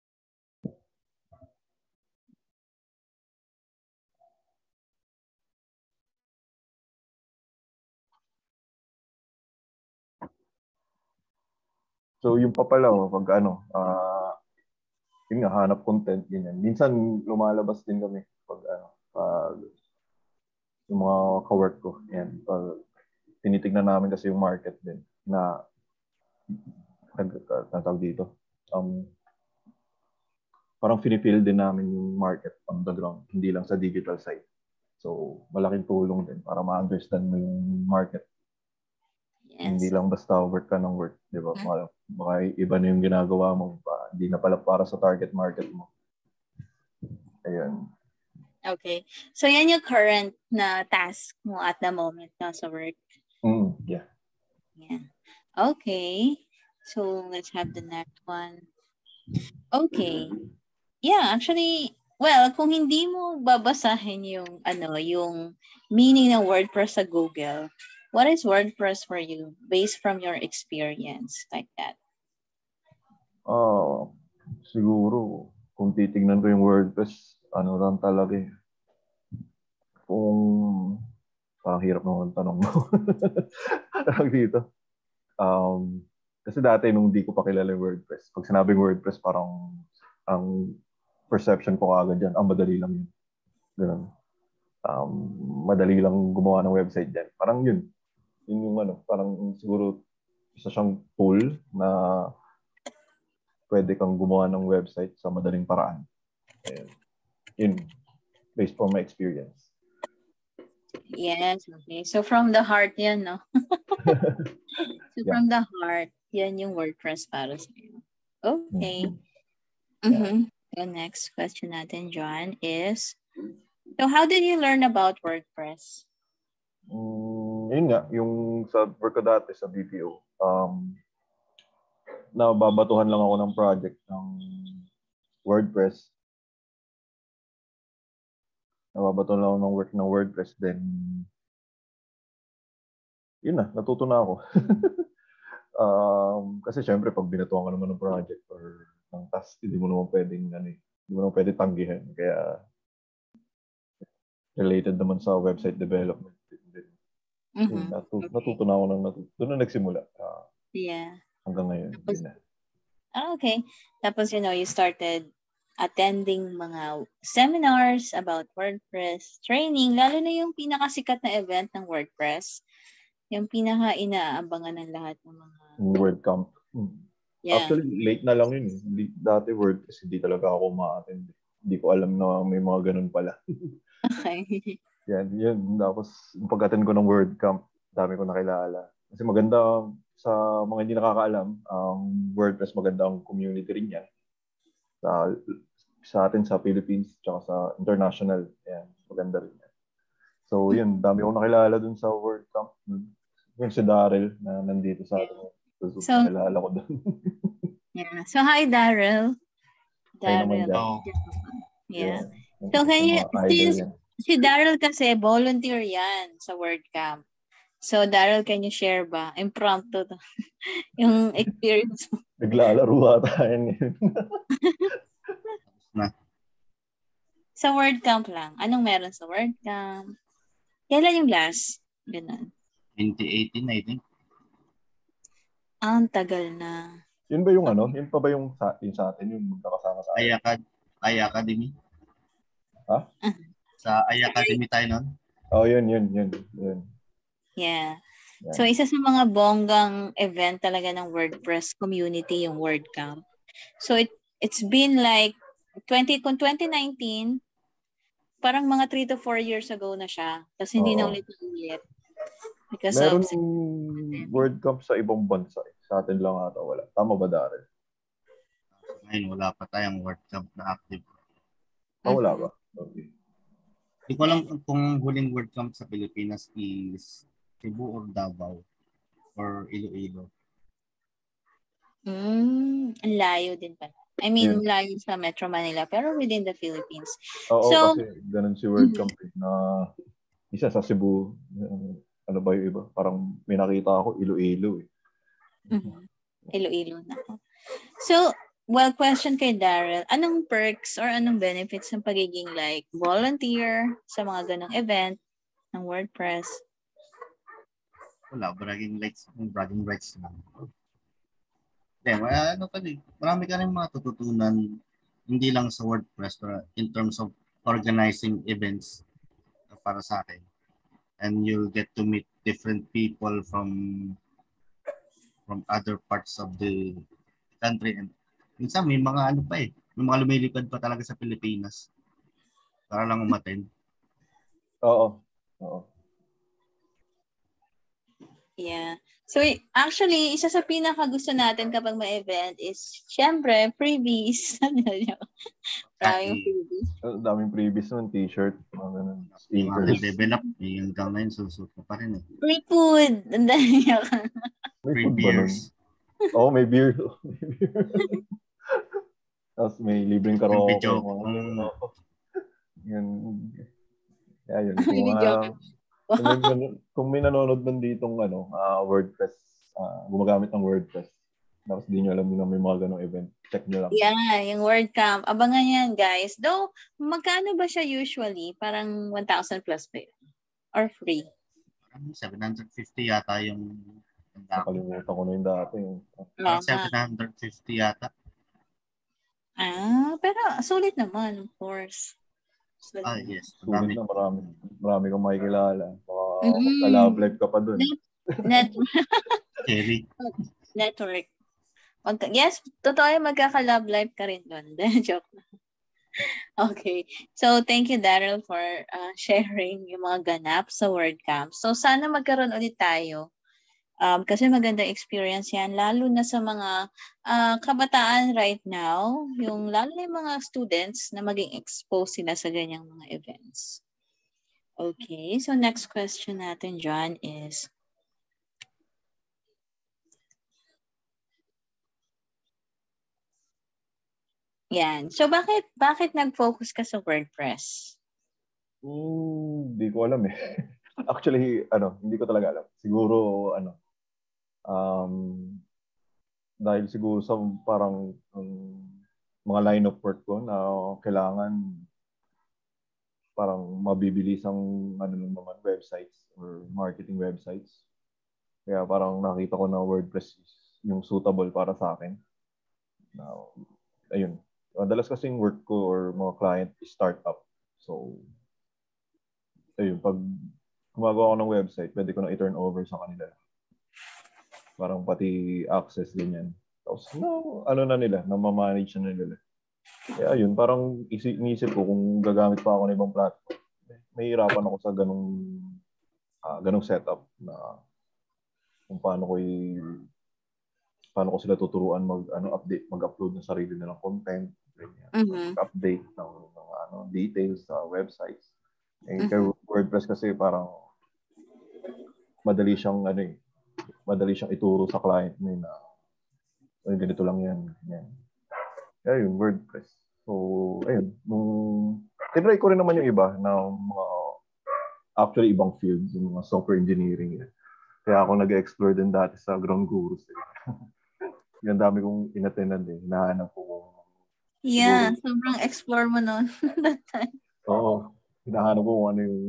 so, yung pa pala, oh, pag ano, uh, yun nga, hanap content, ganyan. Minsan, lumalabas din kami pag, ano, pag yung mga ka-work ko. Yan. Pag tinitignan namin kasi yung market din na nagtawag dito. Um, parang pinipil din namin yung market on the ground, hindi lang sa digital side. So, malaking tulong din para ma-understand mo yung market. Yes. Hindi lang basta work ka ng work, di ba? Hmm? Baka iba na yung ginagawa mo, pa, hindi na pala para sa target market mo. Ayun. Okay. So, yan yung current na task mo at the moment no, sa work? Mm, yeah. Yeah. Okay. So, let's have the next one. Okay. Yeah, actually, well, kung hindi mo babasahin yung, ano, yung meaning ng WordPress sa Google, what is WordPress for you based from your experience like that? Uh, siguro, kung titignan ko yung WordPress, ano lang talaga eh. Kung, parang hirap naman tanong mo. Tawag dito. Um, kasi dati nung di ko pa kilala yung WordPress, pag sinabing WordPress, parang ang perception ko agad dyan, ang madali lang yun. Ganun. Um, madali lang gumawa ng website dyan. Parang yun. Yun yung ano, parang siguro isa siyang tool na pwede kang gumawa ng website sa madaling paraan. And, yun, based on my experience. Yes, okay. So from the heart yan, no? So yeah. From the heart, yan yung WordPress para sa iyo. Okay. Mm-hmm. Mm-hmm. So next question natin, John, is, so how did you learn about WordPress? Mm, yun nga, yung sa work ko dati sa B P O, um, nababatuhan lang ako ng project ng WordPress. Nababatuhan lang ako ng work ng WordPress, then yun na, natuto na ako. um, kasi syempre, pag binatuhan ka naman ng project or ng task, hindi mo naman pwedeng, ano, hindi mo naman pwedeng tanggihan. Kaya, related naman sa website development. Mm-hmm. Yun, natu- okay. Natuto na ako ng natuto. Doon na nagsimula. Uh, yeah. Hanggang ngayon. Tapos, yun na. Ah, okay. Tapos, you know, you started attending mga seminars about WordPress, training, lalo na yung pinakasikat na event ng WordPress. Yung pinaka-inaabangan ng lahat ng mga... WordCamp. Hmm. Yeah. Actually, late na lang yun. Hindi, dati WordPress, hindi talaga ako ma-attend. Hindi ko alam na may mga ganun pala. Okay. Yan, yun. Tapos, pag-attend ko ng WordCamp, dami ko nakilala. Kasi maganda, sa mga hindi nakakaalam, ang um, WordPress maganda ang community rin niya. Sa, sa atin sa Philippines, tsaka sa international. Yan, maganda rin yan. So, yun, dami ko nakilala dun sa WordCamp. Yung si Daryl na nandito sa atin. So, so nakilala ko dun. Yeah. So, hi, Daryl. Kayo naman Daryl. dyan. Oh, Yeah. Yung So, isa sa can you, mga idol since yan. si Daryl kasi volunteer yan sa WordCamp. So, Daryl, can you share ba? Impromptu to. Yung experience mo. Naglalaro ata yan ngayon. na. Sa WordCamp lang. Anong meron sa WordCamp? Kailan yung last? Ganun. twenty eighteen, I think. Ah, ang tagal na. Yun ba yung ano? Yun pa ba yung sa, yung sa atin? Yung magkakasama tayo? I, Acad- I Academy. Ha? Sa I Academy tayo nun. Oh, yun, yun, yun. yun. Yeah. Yan. So, isa sa mga bonggang event talaga ng WordPress community, yung WordCamp. So, it, it's been like twenty, kung twenty nineteen, parang mga three to four years ago na siya. Tapos hindi Oo. na ulit ulit. Because Meron of... WordCamp sa ibang bansa. Eh. Sa atin lang ata wala. Tama ba, Darren? So, ngayon, wala pa tayong WordCamp na active. Ah, wala ba? Okay. Hindi ko alam kung huling WordCamp sa Pilipinas is Cebu or Davao or Iloilo. Mm, ang layo din pala. I mean, Yeah. layo sa Metro Manila, pero within the Philippines. Oo, So, kasi ganun si WordCamp eh, na isa sa Cebu. uh, Ano ba yung iba? Parang may nakita ako, Iloilo eh. mm, Iloilo na. So, well, question kay Daryl, anong perks or anong benefits ng pagiging like volunteer sa mga ganong event ng WordPress? Wala, bragging rights, bragging rights lang. Then, well, ano pa din, marami ka rin mga tututunan, hindi lang sa WordPress, pero in terms of organizing events para sa akin. And you'll get to meet different people from from other parts of the country. And minsan may mga ano pa eh, may mga lumilipad pa talaga sa Pilipinas para lang umattend. Oo. Oo. Yeah. So, actually, isa sa pinaka gusto natin kapag may event is, syempre, freebies. Maraming freebies. Ang daming previous nun, t-shirt, mga ganun, Yung mga stickers. nag-develop, eh, hanggang ngayon susuot ko pa rin eh. Free food. Ang dami niya. May Free food ba nun? beers. Oo, oh, may beer. May beer. Tapos may libreng karaoke. Video. Mga, Mm. oh, yan. Kaya yun. May Kung, video. uh, kung, may, kung may nanonood man ditong ano, uh, WordPress, uh, gumagamit ng WordPress, tapos di nyo alam na may mga ganong event, check nyo lang. Yeah, yung WordCamp. Abangan yan, guys. Though, magkano ba siya usually? Parang one thousand plus ba yun? Or free? Parang seven hundred fifty yata yung Nakalimutan ko na yung dati. Parang seven hundred fifty yata. Ah, pero sulit naman, of course. Sulit. Ah, yes. Sulit na, marami. Marami kang makikilala. Baka Mm. magka-love life ka pa dun. Net- Scary. Network. Magka- yes, totoo yung magkaka-love life ka rin doon. Joke. Okay. So, thank you, Daryl, for uh, sharing yung mga ganap sa WordCamp. So, sana magkaroon ulit tayo. Um, kasi magandang experience yan, lalo na sa mga uh, kabataan right now, yung lalo na yung mga students na maging exposed sila sa ganyang mga events. Okay. So, next question natin, John, is yan. So, bakit bakit nag-focus ka sa WordPress? Hmm, hindi ko alam eh. Actually, ano, hindi ko talaga alam. Siguro, ano, um, dahil siguro sa parang um, mga line of work ko na kailangan parang mabibilis ang ano naman websites or marketing websites. Kaya parang nakita ko na WordPress is yung suitable para sa akin. Now, ayun. Madalas kasing work ko or mga client is startup. So, ayun, pag gumagawa ko ng website, pwede ko na i-turn over sa kanila. Parang pati access din yan. Tapos, no, ano na nila, na ma-manage na nila. Kaya yun, parang isip, inisip ko kung gagamit pa ako ng ibang platform. Mahihirapan ako sa ganong, uh, ganong setup na kung paano ko i- paano ko sila tuturuan mag ano update mag-upload ng sarili nilang content, Mm-hmm. mag-update ng mga ano details sa websites. Eh, Mm-hmm. kay WordPress kasi parang madali siyang ano eh, madali siyang ituro sa client mo na Ay, ganito lang yan. Yan. Kaya yung WordPress. So, ayun. Nung, tinry ko rin naman yung iba na mga actually ibang fields, yung mga software engineering. Yan. Kaya ako nag-explore din dati sa Ground Gurus. Eh. Yung dami kong inattendan eh. Hinahanap ko kung Yeah, siguro, sobrang explore mo nun that time. oo. Hinahanap ko kung ano yung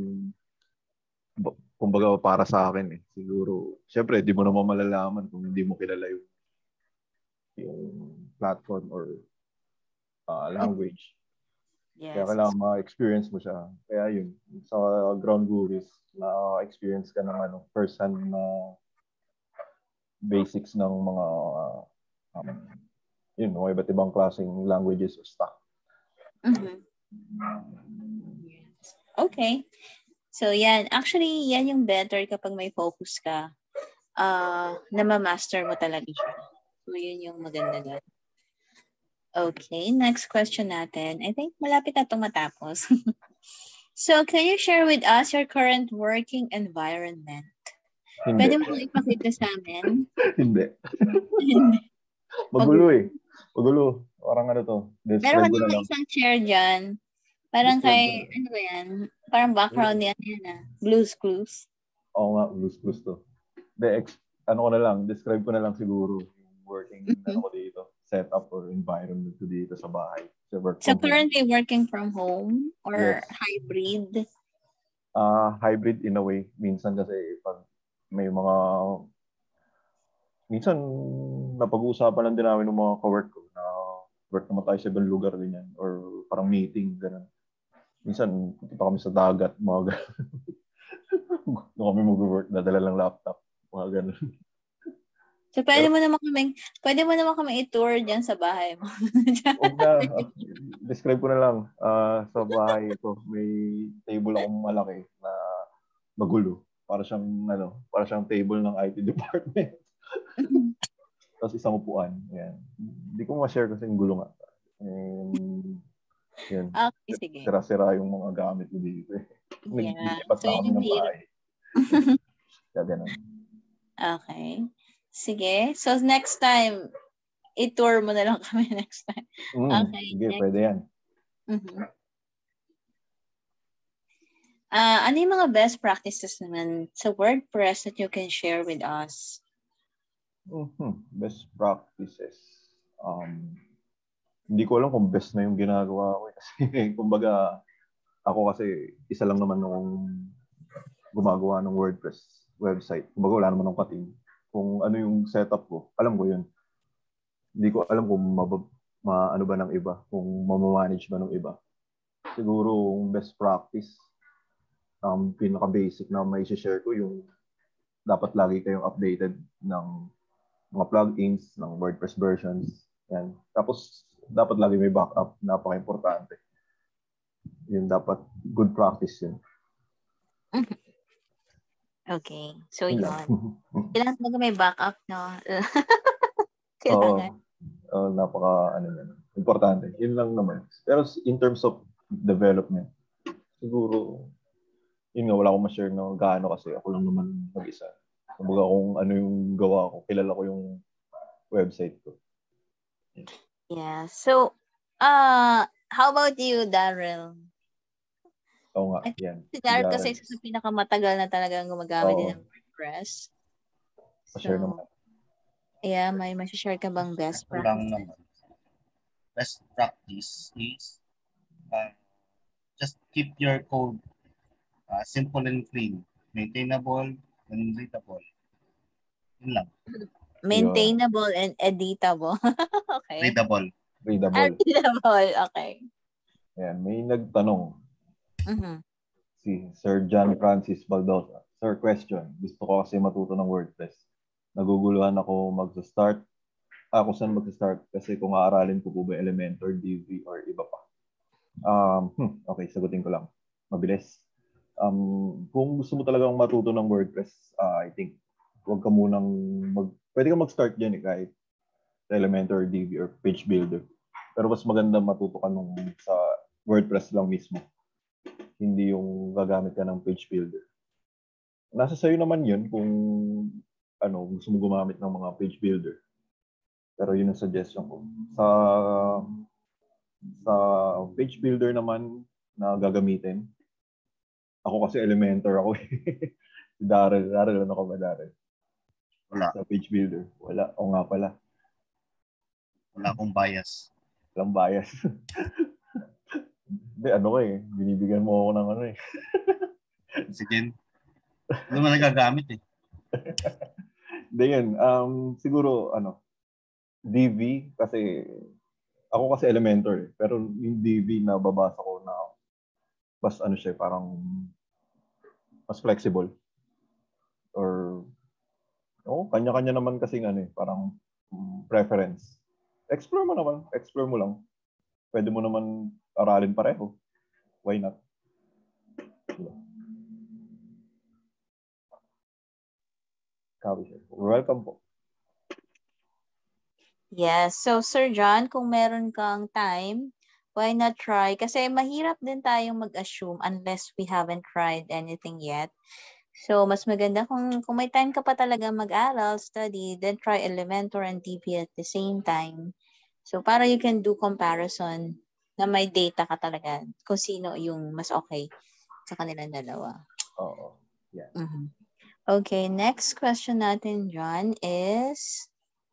kumbaga para sa akin eh. Siguro, syempre, di mo naman malalaman kung hindi mo kilala yung, yung platform or uh, language. Yes. Kaya kailangan ma-experience mo siya. Kaya yun, sa Ground Gurus, na-experience ka ng ano, first-hand na basics ng mga uh, um, yun, mga iba't ibang klaseng languages o stock. Mm-hmm. Yes. Okay. So, yan. Actually, yan yung better kapag may focus ka. Uh, na ma-master mo talaga siya. So, yun yung maganda doon. Okay. Next question natin. I think malapit na itong matapos. So, can you share with us your current working environment? Hindi. Pwede mo ipakita sa amin? Hindi. Hindi. Magulo eh. Magulo. Parang ano to. Meron ka Describe ko na naman lang. isang chair dyan. Parang Describe kay, ko. ano ba yan? Parang background yan, yan ah. Blues Clues. Oo nga, Blues Clues to. De, ex, ano ko na lang, describe ko na lang siguro yung working Mm-hmm. ano ko dito, setup or environment ko dito sa bahay. So, work so from currently home. working from home or Yes. hybrid? Uh, hybrid in a way. Minsan kasi pag may mga minsan napag-uusapan lang din namin ng mga ka-work ko na work naman tayo sa ibang lugar ganyan or parang meeting ganun. Minsan pupunta kami sa dagat, mga ganun. Doon kami mag-work, dadala lang laptop, mga ganun. So pwede mo naman kami pwede mo naman kami i-tour diyan sa bahay mo. Huwag na, uh, describe ko na lang. Uh, sa bahay ko, may table akong malaki na magulo. Para siyang, ano, para siyang table ng I T department. Tapos isang upuan. Yan. Hindi ko ma-share kasi yung gulo nga. And, yan. Okay, sige. Sira-sira yung mga gamit ko dito. Yeah. Nag-ipas So, na kami ng bahay. Kaya ganun. Okay. Sige. So, next time, i-tour mo na lang kami next time. Mm, okay. Sige, next. pwede yan. Mm-hmm. Uh, ano yung mga best practices naman sa WordPress that you can share with us? Mm-hmm. Best practices. Um, hindi ko alam kung best na yung ginagawa ko. Kasi, kumbaga, ako kasi isa lang naman nung gumagawa ng WordPress website. Kumbaga, wala naman ng kating. Kung ano yung setup ko, alam ko yun. Hindi ko alam kung mabab- ma ano ba ng iba, kung mamamanage ba ng iba. Siguro, best practice, um, pinaka-basic na may share ko yung dapat lagi kayong updated ng mga plugins, ng WordPress versions. Yan. Tapos, dapat lagi may backup. Napaka-importante. Yun dapat good practice yun. Okay. So, yun. Kailangan talaga may backup, no? Kailangan. Oo. Uh, napaka, ano yun. Importante. Yun lang naman. Pero in terms of development, siguro, yun nga, wala akong ma-share na gaano kasi ako lang naman mag-isa. Kumbaga kung ano yung gawa ko, kilala ko yung website ko. Yeah. So, uh, how about you, Daryl? Oo nga, yan. Si Daryl kasi isa sa pinakamatagal na talagang gumagamit din ng WordPress. Pa-share naman. Yeah, may ma-share ka bang best practice? Lang naman. Best practice is uh, just keep your code uh, simple and clean, maintainable and readable. Yun lang. Maintainable and editable. Okay. Readable. Readable. Ah, readable, okay. Yan, may nagtanong. Mm-hmm. Si Sir John Francis Baldosa. Sir, question. Gusto ko kasi matuto ng WordPress. Naguguluhan ako mag-start. Ah, kung saan mag-start. Kasi kung aaralin ko po ba Elementor, D V, or iba pa. Um, hmm, okay, sagutin ko lang. Mabilis. Um, kung gusto mo talagang matuto ng WordPress, uh, I think, huwag ka munang mag... Pwede ka mag-start dyan eh, kahit Elementor, D V, or Page Builder. Pero mas maganda matuto ka nung sa WordPress lang mismo. Hindi yung gagamit ka ng Page Builder. Nasa sayo naman yun kung ano, gusto mo gumamit ng mga Page Builder. Pero yun ang suggestion ko. Sa sa page builder naman na gagamitin, ako kasi Elementor ako eh. Si Daryl, Daryl, ano ka ba Daryl? Wala. Sa page builder. Wala. O nga pala. Wala akong bias. Walang bias. Hindi, ano ko eh. Binibigyan mo ako ng ano eh. Sige. Hindi mo nagagamit eh. Hindi yun. Um, siguro, ano, D V, kasi ako kasi Elementor eh. Pero yung D V na babasa ko na mas ano siya, parang mas flexible. Or, oh, kanya-kanya naman kasi ano eh, parang um, preference. Explore mo naman. Explore mo lang. Pwede mo naman aralin pareho. Why not? Welcome po. Yes. So, Sir John, kung meron kang time, why not try? Kasi mahirap din tayong mag-assume unless we haven't tried anything yet. So, mas maganda kung, kung may time ka pa talaga mag-aral, study, then try Elementor and T P at the same time. So, para you can do comparison na may data ka talaga kung sino yung mas okay sa kanilang dalawa. Oo. Yeah. Mm-hmm. Okay, next question natin, John, is...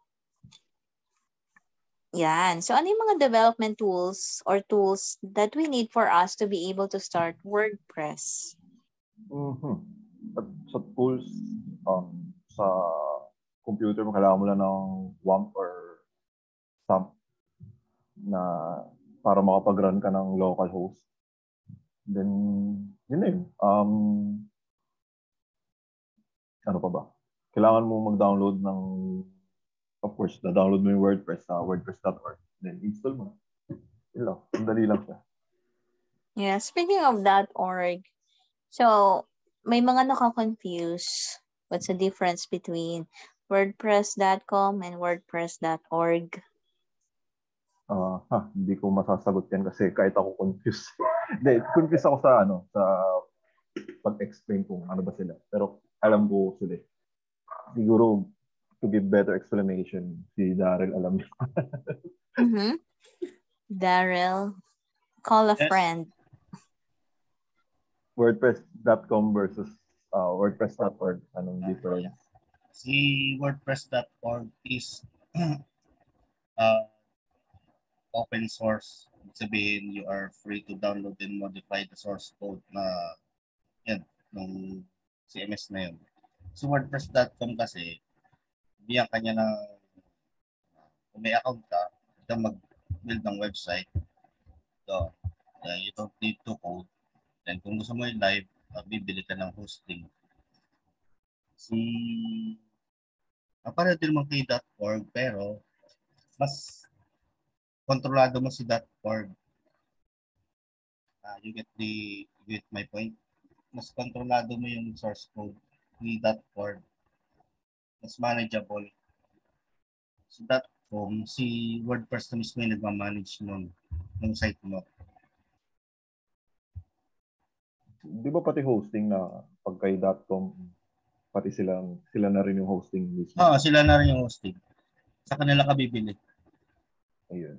Yan. So, ano yung mga development tools or tools that we need for us to be able to start WordPress? Mm-hmm. At sa tools, um, sa computer mo, kailangan mo lang ng WAMP or SAMP na para makapag-run ka ng local host. Then, yun na yun. Um, ano pa ba? Kailangan mo mag-download ng, of course, na-download mo yung WordPress sa wordpress dot org. Then, install mo. Yun lang. Ang dali lang siya. Yeah, speaking of .org, so, may mga naka-confuse. What's the difference between wordpress dot com and wordpress dot org? Uh, ha, hindi ko masasagot yan kasi kahit ako confused. Hindi, confused ako sa ano, sa pag-explain kung ano ba sila. Pero alam ko sila. Siguro, to give better explanation, si Daryl alam niya. Mm-hmm. Daryl, call a Yes. friend. wordpress dot com versus uh, wordpress dot org. Anong difference? Si wordpress dot org is uh, open source. Sabihin, you are free to download and modify the source code na yan, nung C M S na yun. So wordpress dot com kasi, biyan kanya na kung may account ka, ito mag-build ng website. So, uh, you don't need to code. Then kung gusto mo yung live, uh, bibili ka ng hosting. Si Aparent din naman kay .org, pero mas kontrolado mo si .org. Uh, you get the you get my point. Mas kontrolado mo yung source code ni .org. Mas manageable. Si .com, si WordPress na mismo yung nagmamanage nun, ng site mo. Di ba pati hosting na pag kay .com, pati silang, sila na rin yung hosting mismo? Oo, sila na rin yung hosting. Sa kanila ka bibili. Ayun.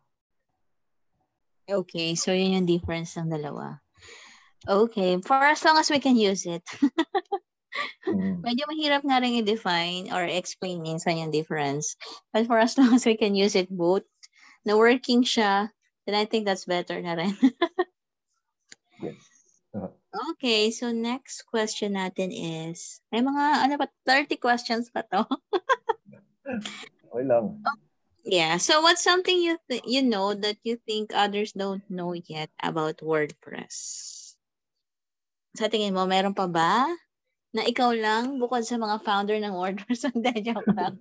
Okay, so yun yung difference ng dalawa. Okay, for as long as we can use it. Mm. Medyo mahirap nga rin i-define or explain minsan yung difference. But for as long as we can use it both, na working siya, then I think that's better na rin. Yes. Uh-huh. Okay, so next question natin is, may mga, ano pa, thirty questions pa to? Okay lang. Yeah, so what's something you th- you know that you think others don't know yet about WordPress? Sa tingin mo, meron pa ba? Na ikaw lang, bukod sa mga founder ng WordPress, hindi, joke lang.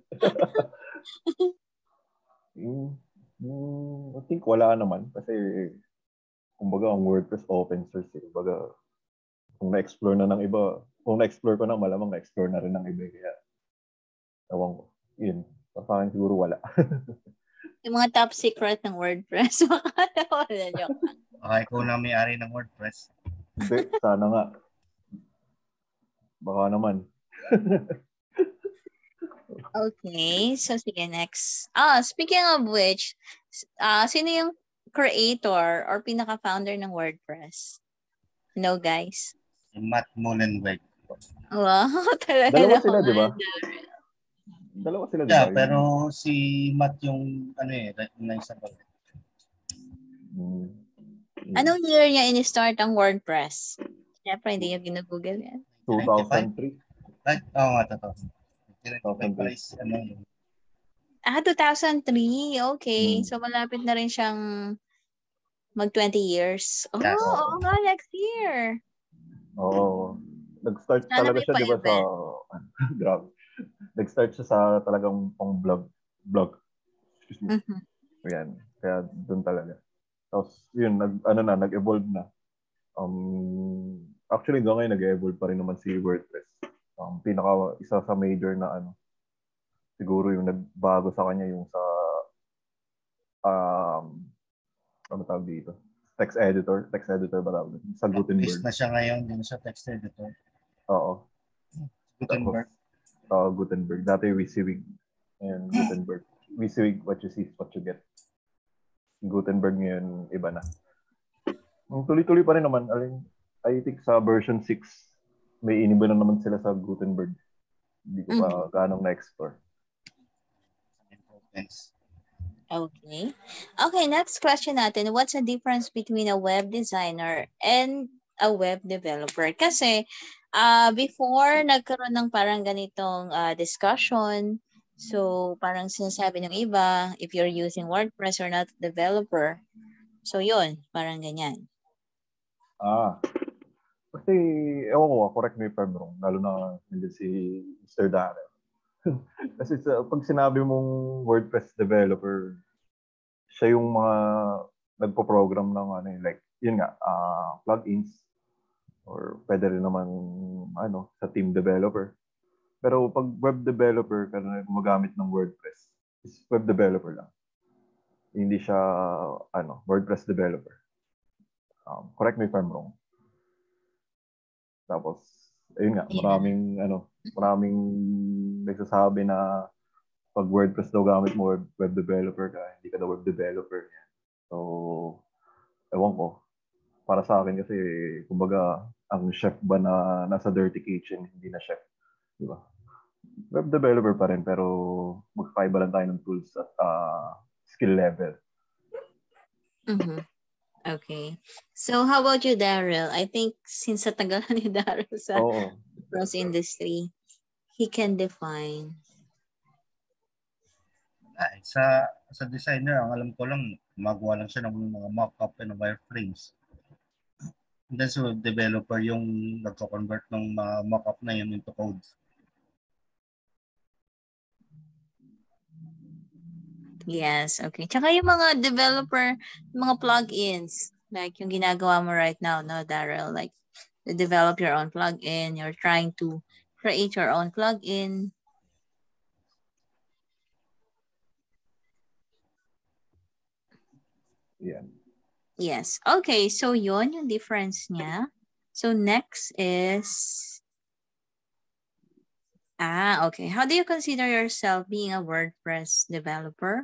mm, mm, I think wala naman. Kasi, kumbaga, ang WordPress open source. Eh. Kumbaga, kung na-explore na ng iba, kung na-explore ko na, malamang na-explore na rin ng iba. Kaya, ewan ko. Yun. Sa akin siguro wala. Yung mga top secret ng WordPress. Wala, joke lang. Okay, ikaw na may-ari ng WordPress. Hindi, sana nga. Baka naman. Okay, so sige, next. Ah, speaking of which, ah, uh, sino yung creator or pinaka-founder ng WordPress? No, guys. Matt Mullenweg. Wow, talaga Dalawa naman. sila, di ba? Dalawa sila, di ba? Yeah, pero si Matt yung ano eh, recognize ako. Hmm. Anong year niya in-start ang WordPress? Siyempre, hindi niya ginugoogle yan. two thousand three. Ay, oo nga, totoo. two thousand three. Ano yun? Ah, two thousand three. Okay. Hmm. So, malapit na rin siyang mag twenty years. Oh, Yes. oo nga, next year. Oo. Oh, nag-start Sana talaga may siya, di ba, sa... Grabe. Nag-start siya sa talagang pang vlog. Vlog. Excuse me. Mm-hmm. Yan. Kaya doon talaga. Tapos, yun, nag, ano na, nag-evolve na. Um, actually, hanggang ngayon, nag-evolve pa rin naman si WordPress. Um, pinaka, isa sa major na ano, siguro yung nagbago sa kanya yung sa, um, ano tawag dito? Text editor. Text editor ba tawag? Sa Gutenberg. List na siya ngayon din sa text editor. Oo. Gutenberg. Oo, uh, Gutenberg. Dati WYSIWYG. And Gutenberg. WYSIWYG, what you see is what you get. Gutenberg ngayon, iba na. Tuloy-tuloy pa rin naman. I think sa version six, may iniba na naman sila sa Gutenberg. Hindi ko pa mm-hmm. ganong na-explore. Okay. Okay, next question natin. What's the difference between a web designer and a web developer? Kasi uh, before nagkaroon ng parang ganitong uh, discussion, so parang sinasabi ng iba, if you're using WordPress or not developer, so yun, parang ganyan. Ah, kasi, ewan ko, correct me if I'm wrong, lalo na hindi si Mister Darrell. Kasi sa, pag sinabi mong WordPress developer, siya yung mga nagpo-program ng ano, like, yun nga, uh, plugins, or pwede rin naman, ano, sa team developer. Pero pag web developer, ka na gumagamit ng WordPress, is web developer lang. Hindi siya, ano, WordPress developer. Um, correct me if I'm wrong. Tapos, ayun nga, maraming, yeah. ano, maraming nagsasabi na pag WordPress daw gamit mo, web, web developer ka, hindi ka daw web developer. So, ewan ko. Para sa akin kasi, kumbaga, ang chef ba na nasa dirty kitchen, hindi na chef. Di ba? Web developer pa rin, pero magkaiba lang tayo ng tools at uh, skill level. Mm-hmm. Okay. So, how about you, Darrell? I think since sa tagal ni Darrell sa oh. cross industry, he can define. Ay, sa sa designer, ang alam ko lang, magawa lang siya ng mga mock-up and wireframes. And then so, developer yung nagko-convert ng mga mock-up na yun into code. Yes, okay. Tsaka yung mga developer, mga plugins, like yung ginagawa mo right now, no, Darrell? Like, to develop your own plugin, you're trying to create your own plugin. Yeah. Yes. Okay, so yun yung difference niya. So next is... Ah, okay. How do you consider yourself being a WordPress developer?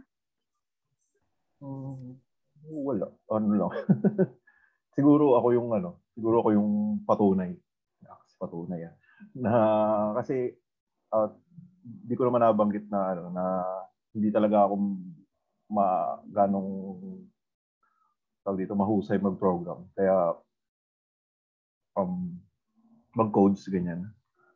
Um, wala. Ano lang. Siguro ako yung ano, siguro ako yung patunay. Patunay yan. Na kasi uh, hindi ko naman nabanggit na ano na hindi talaga ako ma ganong tawag dito mahusay mag-program. Kaya um mag-codes ganyan.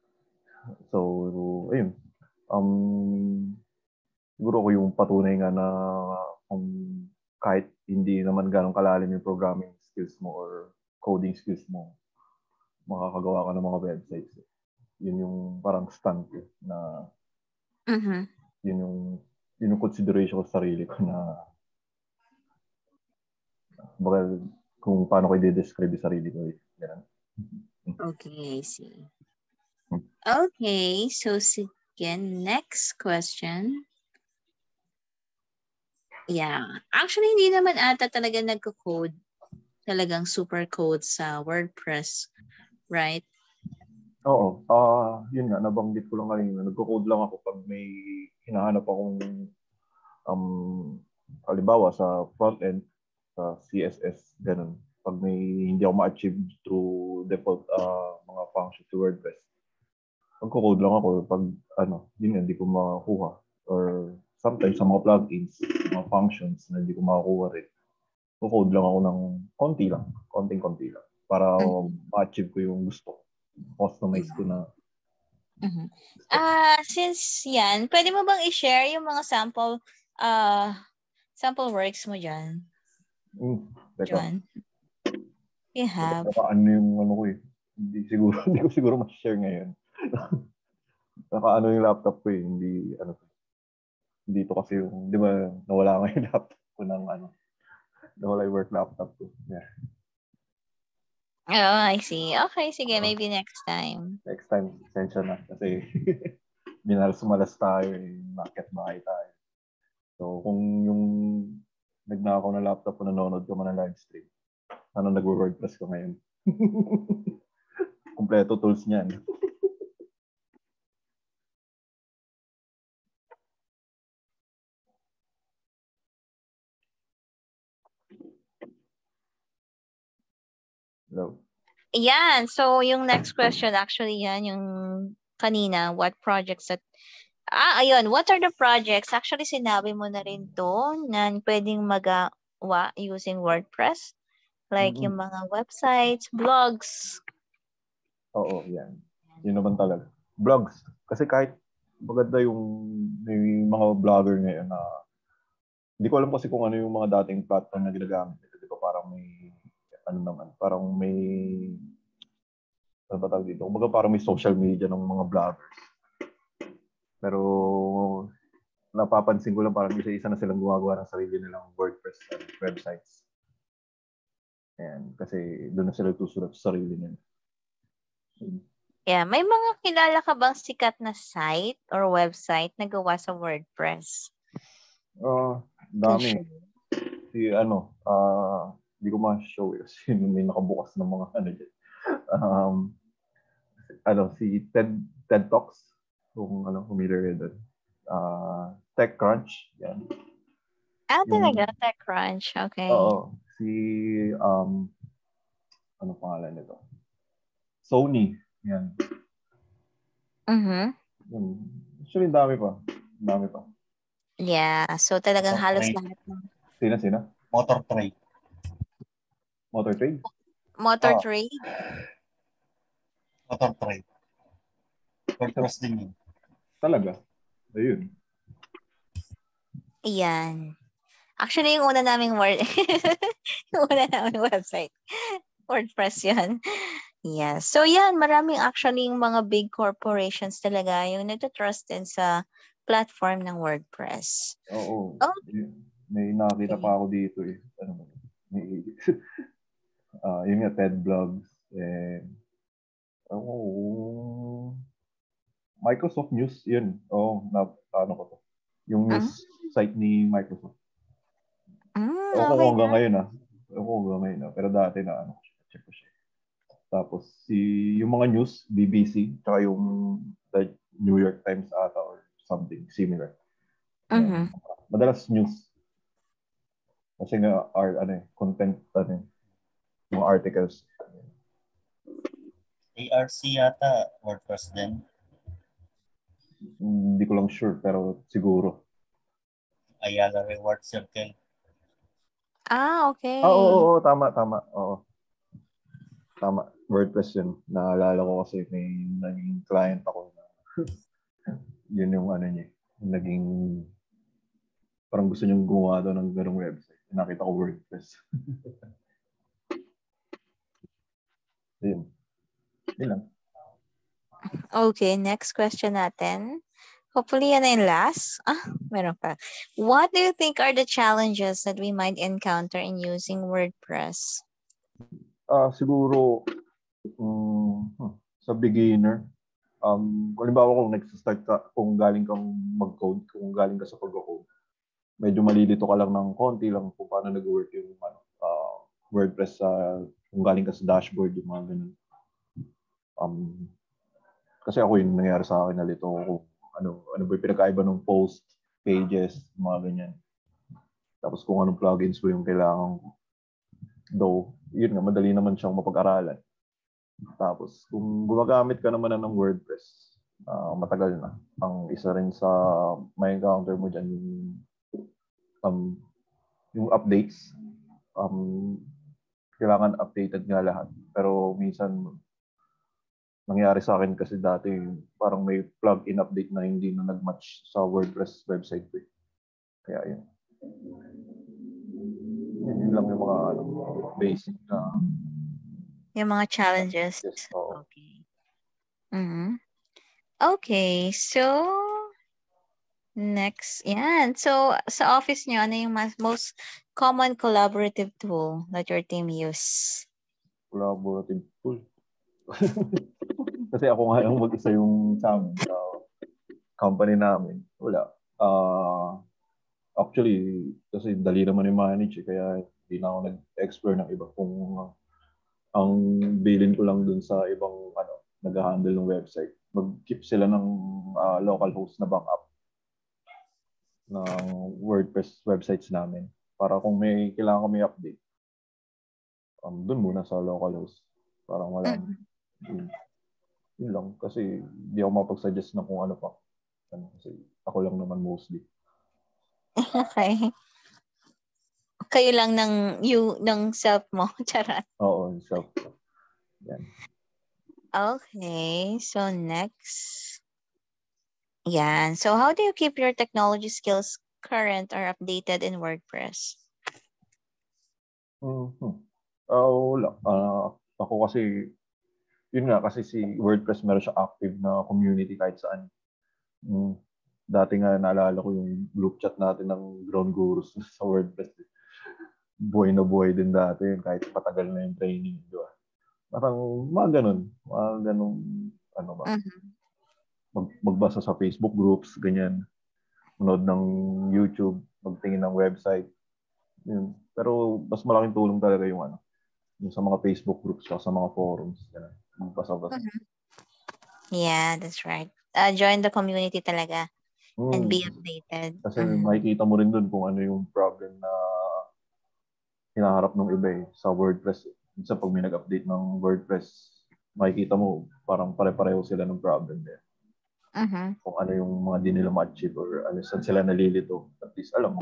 So, ayun. Um siguro ko yung patunay nga na um, kahit hindi naman ganong kalalim yung programming skills mo or coding skills mo, makakagawa ka ng mga websites. Yun yung parang stand eh, na mm-hmm. yun yung yun yung consideration ko sa sarili ko na baka kung paano ko i-describe yung sarili ko. Ganun. Okay, I see. Okay, so again, next question. Yeah. Actually, hindi naman ata talaga nagko-code. Talagang super code sa WordPress. Right? Oo. Uh, yun yun nga, nabanggit ko lang kanina, nagko-code lang ako pag may hinahanap akong um, halimbawa sa front-end, sa C S S, ganun. Pag may hindi ako ma-achieve through default uh, mga functions sa WordPress, nagko-code lang ako pag ano, yun hindi ko makuha. Or sometimes sa mga plugins, mga functions na hindi ko makuha rin, nagko-code lang ako ng konti lang, konting-konti lang, para mm-hmm. ma-achieve ko yung gusto. Customize ko na. Mm-hmm. Uh, since yan, pwede mo bang i-share yung mga sample uh, sample works mo dyan? Mm, John? You have? Teka, ano yung ano ko eh. Hindi siguro, hindi ko siguro ma-share ngayon. Naka ano yung laptop ko eh. Hindi, ano, hindi to kasi yung, di ba, nawala nga yung laptop ko ng ano, nawala yung work laptop ko. Yeah. Oh, I see. Okay, sige, maybe next time. Next time, sensya na. Kasi minalas-malas tayo eh. Market bahay tayo. So, kung yung nagnakaw na laptop ko, nanonood ka man ng live stream, ano nag-WordPress ko ngayon? Kompleto tools niyan. Hello? Yan. So, yung next question, actually, yan, yung kanina, what projects that, ah, ayun, what are the projects? Actually, sinabi mo na rin to na pwedeng magawa using WordPress. Like, mm-hmm. yung mga websites, blogs. Oo, yan. Yun naman talaga. Blogs. Kasi kahit maganda yung may mga vlogger ngayon na hindi ko alam kasi kung ano yung mga dating platform na ginagamit. Di ba parang may ano naman, parang may ano ba tawag dito? Kumbaga parang may social media ng mga vloggers. Pero napapansin ko lang parang isa-isa na silang gumagawa ng sarili nilang WordPress uh, websites. Ayan, kasi doon na sila tusulat sa sarili nila. Yeah, may mga kilala ka bang sikat na site or website na gawa sa WordPress? Uh, dami. Si ano, ah uh, hindi ko ma-show eh, kasi may nakabukas ng mga ano dyan. Um, ano, si TED, TED Talks, kung ano, familiar doon. Uh, TechCrunch, yan. Ah, talaga? Yung, TechCrunch, okay. Oo. Si, um, ano pangalan nito? Sony, yan. Mm-hmm. Yan. Actually, dami pa. Dami pa. Yeah, so talagang Motor halos trade. lahat ng... Sina, sina? Motor trade. Motor trade? Motor ah. trade? Motor trade. WordPress din yun. Talaga? Ayun. Ayan. Actually, yung una naming word, yung una naming website, WordPress yan. Yeah. So yan, maraming actually yung mga big corporations talaga yung nagtatrust din sa platform ng WordPress. Oo. Oh. May nakita Okay. pa ako dito eh. Ano, may, uh, yun nga, TED Vlogs. And, oh, Microsoft News, yun. Oo, oh, na, ano ko to. Yung news uh-huh. site ni Microsoft. Mm, Ewan okay ko hanggang ngayon ah. Ewan ko hanggang ngayon ah. Pero dati na ano, check ko siya. Tapos si yung mga news, B B C, tsaka yung the New York Times ata or something similar. Uh-huh. Madalas news. Kasi nga art, ano eh, content, ano eh, mga articles. A R C yata, WordPress din. Hindi ko lang sure, pero siguro. Ayala Reward Circle. Ah, okay. Ah, oo, oo, oo, tama, tama. Oo. Tama, WordPress yun. Naalala ko kasi may naging client ako na yun yung ano niya, yung naging parang gusto niyong gumawa doon ng ganung website. Nakita ko WordPress. Yun. Yun lang. Okay, next question natin. Hopefully, yan na yung last. Ah, meron pa. What do you think are the challenges that we might encounter in using WordPress? Ah, uh, siguro um, sa beginner, um, halimbawa kung nag-start ka, kung galing kang mag-code, kung galing ka sa pag-code, medyo malilito ka lang ng konti lang kung paano nag-work yung ano, uh, WordPress sa uh, kung galing ka sa dashboard, yung mga ganun. Um, kasi ako yung nangyari sa akin, nalito ako ano, ano ba yung pinakaiba ng post, pages, mga ganyan. Tapos kung anong plugins ba yung kailangan ko. Though, yun nga, madali naman siyang mapag-aralan. Tapos, kung gumagamit ka naman na ng WordPress, uh, matagal na. Ang isa rin sa may encounter mo dyan, yung, um, yung updates. Um, kailangan updated nga lahat. Pero minsan, nangyari sa akin kasi dati, parang may plug-in update na hindi na nag-match sa WordPress website ko. Kaya yun. Yun lang yung mga ano, basic na yung mga challenges. Yes, oh. Okay. Mm-hmm. Okay, so next, yan. So sa office nyo, ano yung mas, most common collaborative tool that your team use? Collaborative tool? Kasi ako nga yung mag-isa yung sa amin, sa company namin. Wala. Uh, actually, kasi dali naman yung manage, eh, kaya hindi na ako nag-explore ng iba. Kung uh, ang bilin ko lang dun sa ibang ano, nag-handle ng website, mag-keep sila ng uh, local host na backup ng WordPress websites namin. Para kung may kailangan kami update, um, dun muna sa local host. Parang wala. Mm-hmm. Yun, yun lang. Kasi hindi ako mapag-suggest na kung ano pa. Ano, kasi ako lang naman mostly. Okay. Kayo lang ng you ng self mo, charot. Oo, self. Yan. Okay, so next. Yan. So how do you keep your technology skills current or updated in WordPress? Mm-hmm. Uh, wala. Uh, ako kasi, yun nga, kasi si WordPress meron siya active na community kahit saan. Mm. Dati nga naalala ko yung group chat natin ng ground gurus sa WordPress. Buhay na buhay din dati yun, kahit patagal na yung training. Di ba? Parang mga ganun. Mga ganun, ano ba? Mm-hmm. Mag, magbasa sa Facebook groups, ganyan. Manood ng YouTube, magtingin ng website. Yun. Pero mas malaking tulong talaga yung ano, yung sa mga Facebook groups, sa mga forums. Ganun. Magbasa-basa. Mm-hmm. Yeah, that's right. Uh, join the community talaga. Mm. And be updated. Kasi mm-hmm. makikita mo rin dun kung ano yung problem na hinaharap ng iba eh, sa WordPress. Minsan pag may nag-update ng WordPress, makikita mo parang pare-pareho sila ng problem din. Uh-huh. Kung ano yung mga di nila ma-achieve or ano, saan sila nalilito. At least alam mo.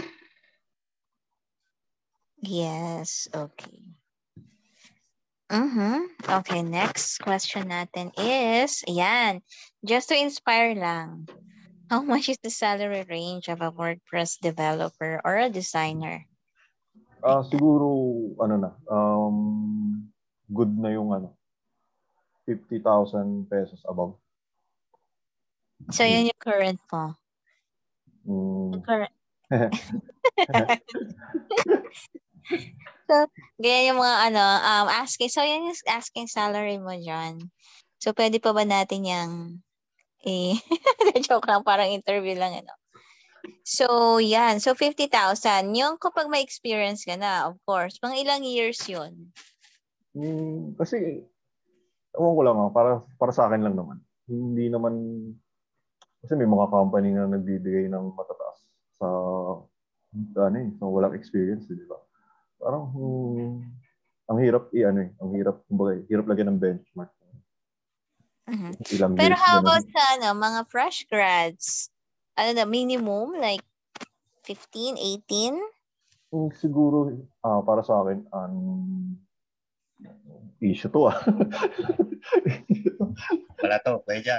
Yes, okay. Uh-huh. Okay, next question natin is, yan, just to inspire lang, how much is the salary range of a WordPress developer or a designer? Ah, uh, siguro ano na, um good na yung ano, fifty thousand pesos above. So, yan yung current mo? Mm. Yung current. So, ganyan yung mga ano, um, asking. So, yan yung asking salary mo dyan. So, pwede pa ba natin yung eh, joke lang, parang interview lang, ano. So, yan. So, fifty thousand. Yung kapag may experience ka na, of course, pang ilang years yun? Mm, kasi, ewan ko lang, para, para sa akin lang naman. Hindi naman, kasi may mga company na nagbibigay ng matataas sa, ano eh, sa walang experience, di ba? Parang, hmm, ang hirap i-ano eh, ang hirap, kumbaga, hirap lagyan ng benchmark. Uh-huh. Ilang Pero years how ganun. about sa ano, mga fresh grads? Ano na, minimum, like fifteen, eighteen? Hmm, siguro, ah, para sa akin, um, issue to ah. Wala to, kaya dyan.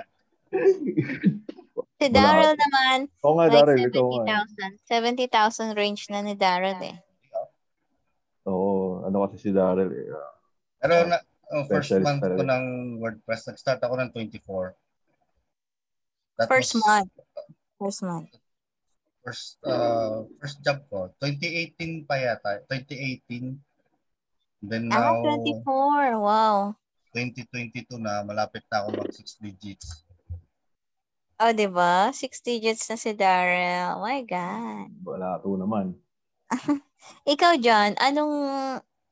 Si Daryl naman, Oo nga, like Daryl, seventy thousand. seventy thousand range na ni Daryl eh. Oo, ano kasi si Daryl eh. Uh, Pero na, oh, first month talaga. ko ng WordPress, nag-start ako ng twenty-four. That first was, month. First month. First, uh, first job ko, twenty eighteen pa yata. twenty eighteen. Then Ah, now, twenty-four. Wow. twenty twenty-two na, malapit na ako mag six digits. Oh, di ba? Six digits na si Daryl. Oh my God. Wala to naman. Ikaw, John, anong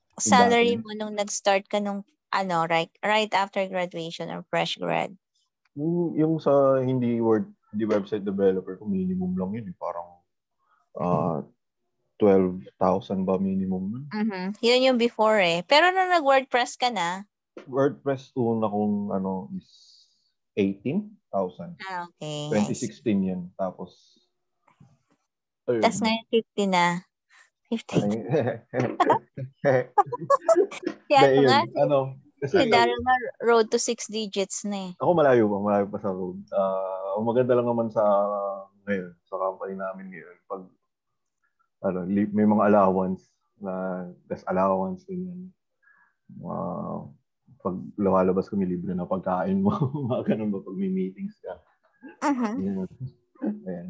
salary mo nung nag-start ka nung, ano, right, right after graduation or fresh grad? Yung, yung sa hindi word, hindi website developer, kung minimum lang yun, parang uh, twelve thousand ba minimum? Mm-hmm. Yun yung before eh. Pero nung nag-WordPress ka na? WordPress una kong ano is eighteen thousand. Ah, okay. twenty sixteen yan. Tapos, ayun. Tapos ngayon fifty na. fifty. Kaya ano nga, si, ano, kasi, si Daryl na road to six digits na eh. Ako malayo pa, malayo pa sa road. Uh, maganda lang naman sa ngayon, sa company namin ngayon. Pag ano, may mga allowance na gas allowance din. Uh, pag lumalabas kami libre na pagkain mo, mga ganun ba pag may meetings ka. Uh-huh. Yeah. Ayan.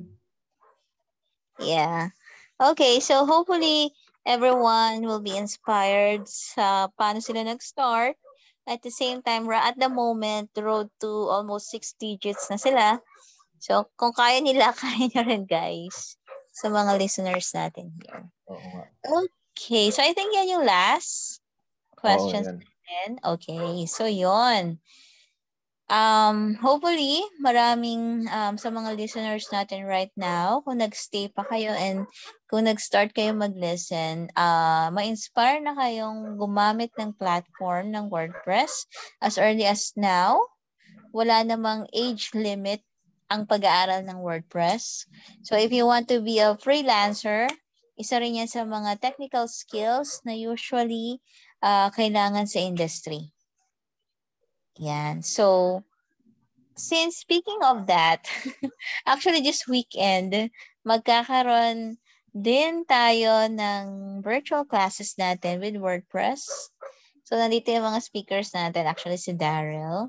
Yeah. Okay, so hopefully everyone will be inspired sa paano sila nag-start. At the same time, at the moment, road to almost six digits na sila. So, kung kaya nila, kaya nyo rin, guys. Sa mga listeners natin here. Oo nga. Okay, so I think yan yung last questions Oo, natin. Okay, so yon. Um, hopefully, maraming um, sa mga listeners natin right now, kung nag-stay pa kayo and kung nag-start kayo mag-listen, uh, ma-inspire na kayong gumamit ng platform ng WordPress as early as now. Wala namang age limit ang pag-aaral ng WordPress. So if you want to be a freelancer, isa rin yan sa mga technical skills na usually uh, kailangan sa industry. Yan. So, since speaking of that, actually this weekend, magkakaroon din tayo ng virtual classes natin with WordPress. So, nandito yung mga speakers natin. Actually, si Daryl.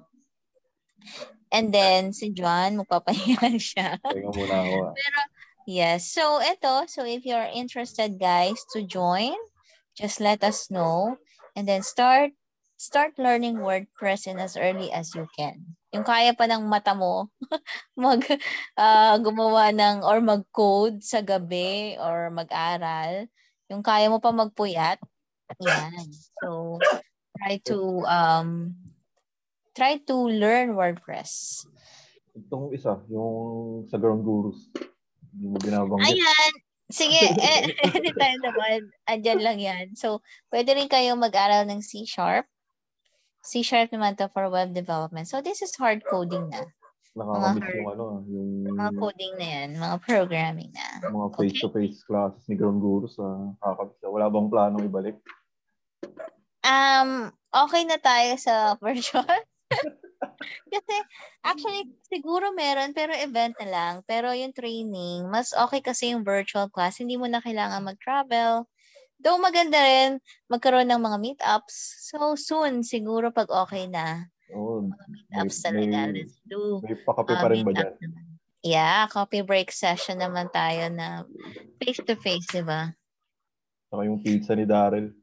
And then, si John, magpapahinga siya. Pahinga muna ako. Pero, yes. So, ito. So, if you're interested, guys, to join, just let us know. And then, start start learning WordPress in as early as you can. Yung kaya pa ng mata mo, mag, uh, gumawa ng, or mag-code sa gabi, or mag-aral. Yung kaya mo pa magpuyat, yan. So, try to, um, try to learn WordPress. Itong isa, yung sa Ground Gurus. Hindi mo binabanggit. Ayan. Sige, eh, anytime naman. Andyan lang yan. So, pwede rin kayo mag-aral ng C-Sharp. C-Sharp naman to for web development. So, this is hard coding na. Nakakamiss yung ano, yung... Mga coding na yan. Mga programming na. Mga face-to-face okay. classes ni Ground Gurus. Uh, nakakamiss. Wala bang planong ibalik? Um, okay na tayo sa virtual. Kasi, actually, siguro meron, pero event na lang. Pero yung training, mas okay kasi yung virtual class. Hindi mo na kailangan mag-travel. Though maganda rin magkaroon ng mga meetups. So, soon, siguro pag okay na. Oh, mga meetups talaga. Let's do may pakape uh, pa rin ba dyan? Naman. Yeah, coffee break session naman tayo na face-to-face, di ba? Saka yung pizza ni Daryl.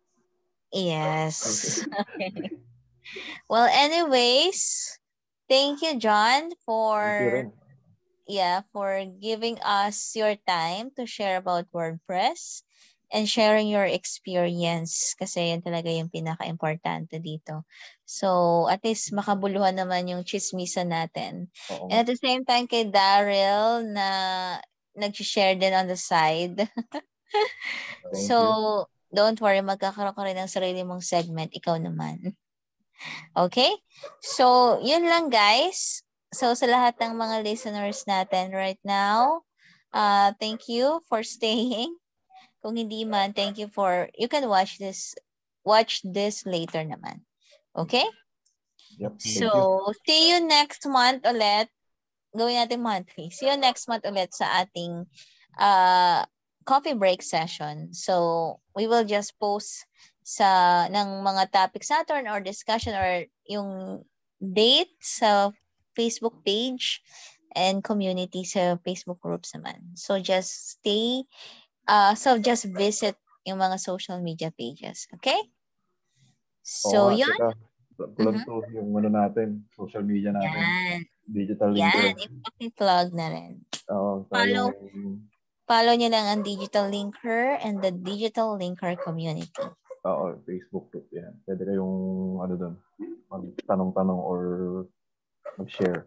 Yes. Okay. Well, anyways, thank you, John, for Thank you, yeah, for giving us your time to share about WordPress and sharing your experience kasi yan talaga yung pinaka-importante dito. So, at least makabuluhan naman yung chismisan natin. Oo. And at the same time kay Daryl na nag-share din on the side. So, you. Don't worry, magkakaroon ka rin ng sarili mong segment, ikaw naman. Okay? So, yun lang guys. So, sa lahat ng mga listeners natin right now, uh, thank you for staying. Kung hindi man, thank you for, you can watch this, watch this later naman. Okay? Yep, so, you. See you next month ulit. Gawin natin monthly. See you next month ulit sa ating uh, coffee break session. So, we will just post sa ng mga topics natin or discussion or yung date sa Facebook page and community sa Facebook groups naman. So, just stay Uh, so, just visit yung mga social media pages. Okay? So, Oo, yun. Teka, plug mm-hmm. to yung ano natin, social media natin. Yan. Digitalinkr. Yan. Ipapi-plug na rin. Oo. Follow, yung... follow nyo lang ang Digitalinkr and the Digitalinkr community. Oo, Facebook group yan. Pwede kayong ano doon, magtanong-tanong or mag-share.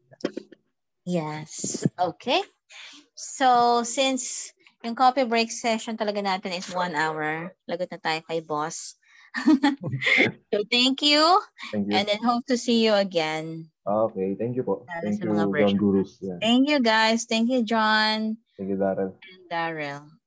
Yes. Okay. So, since yung coffee break session talaga natin is one hour, lagot na tayo kay boss. So, thank you. Thank you. And then hope to see you again. Okay, thank you po. Lalo Thank sa you, mga John version. Gurus. Yeah. Thank you, guys. Thank you, John Thank you, Daryl. and Daryl.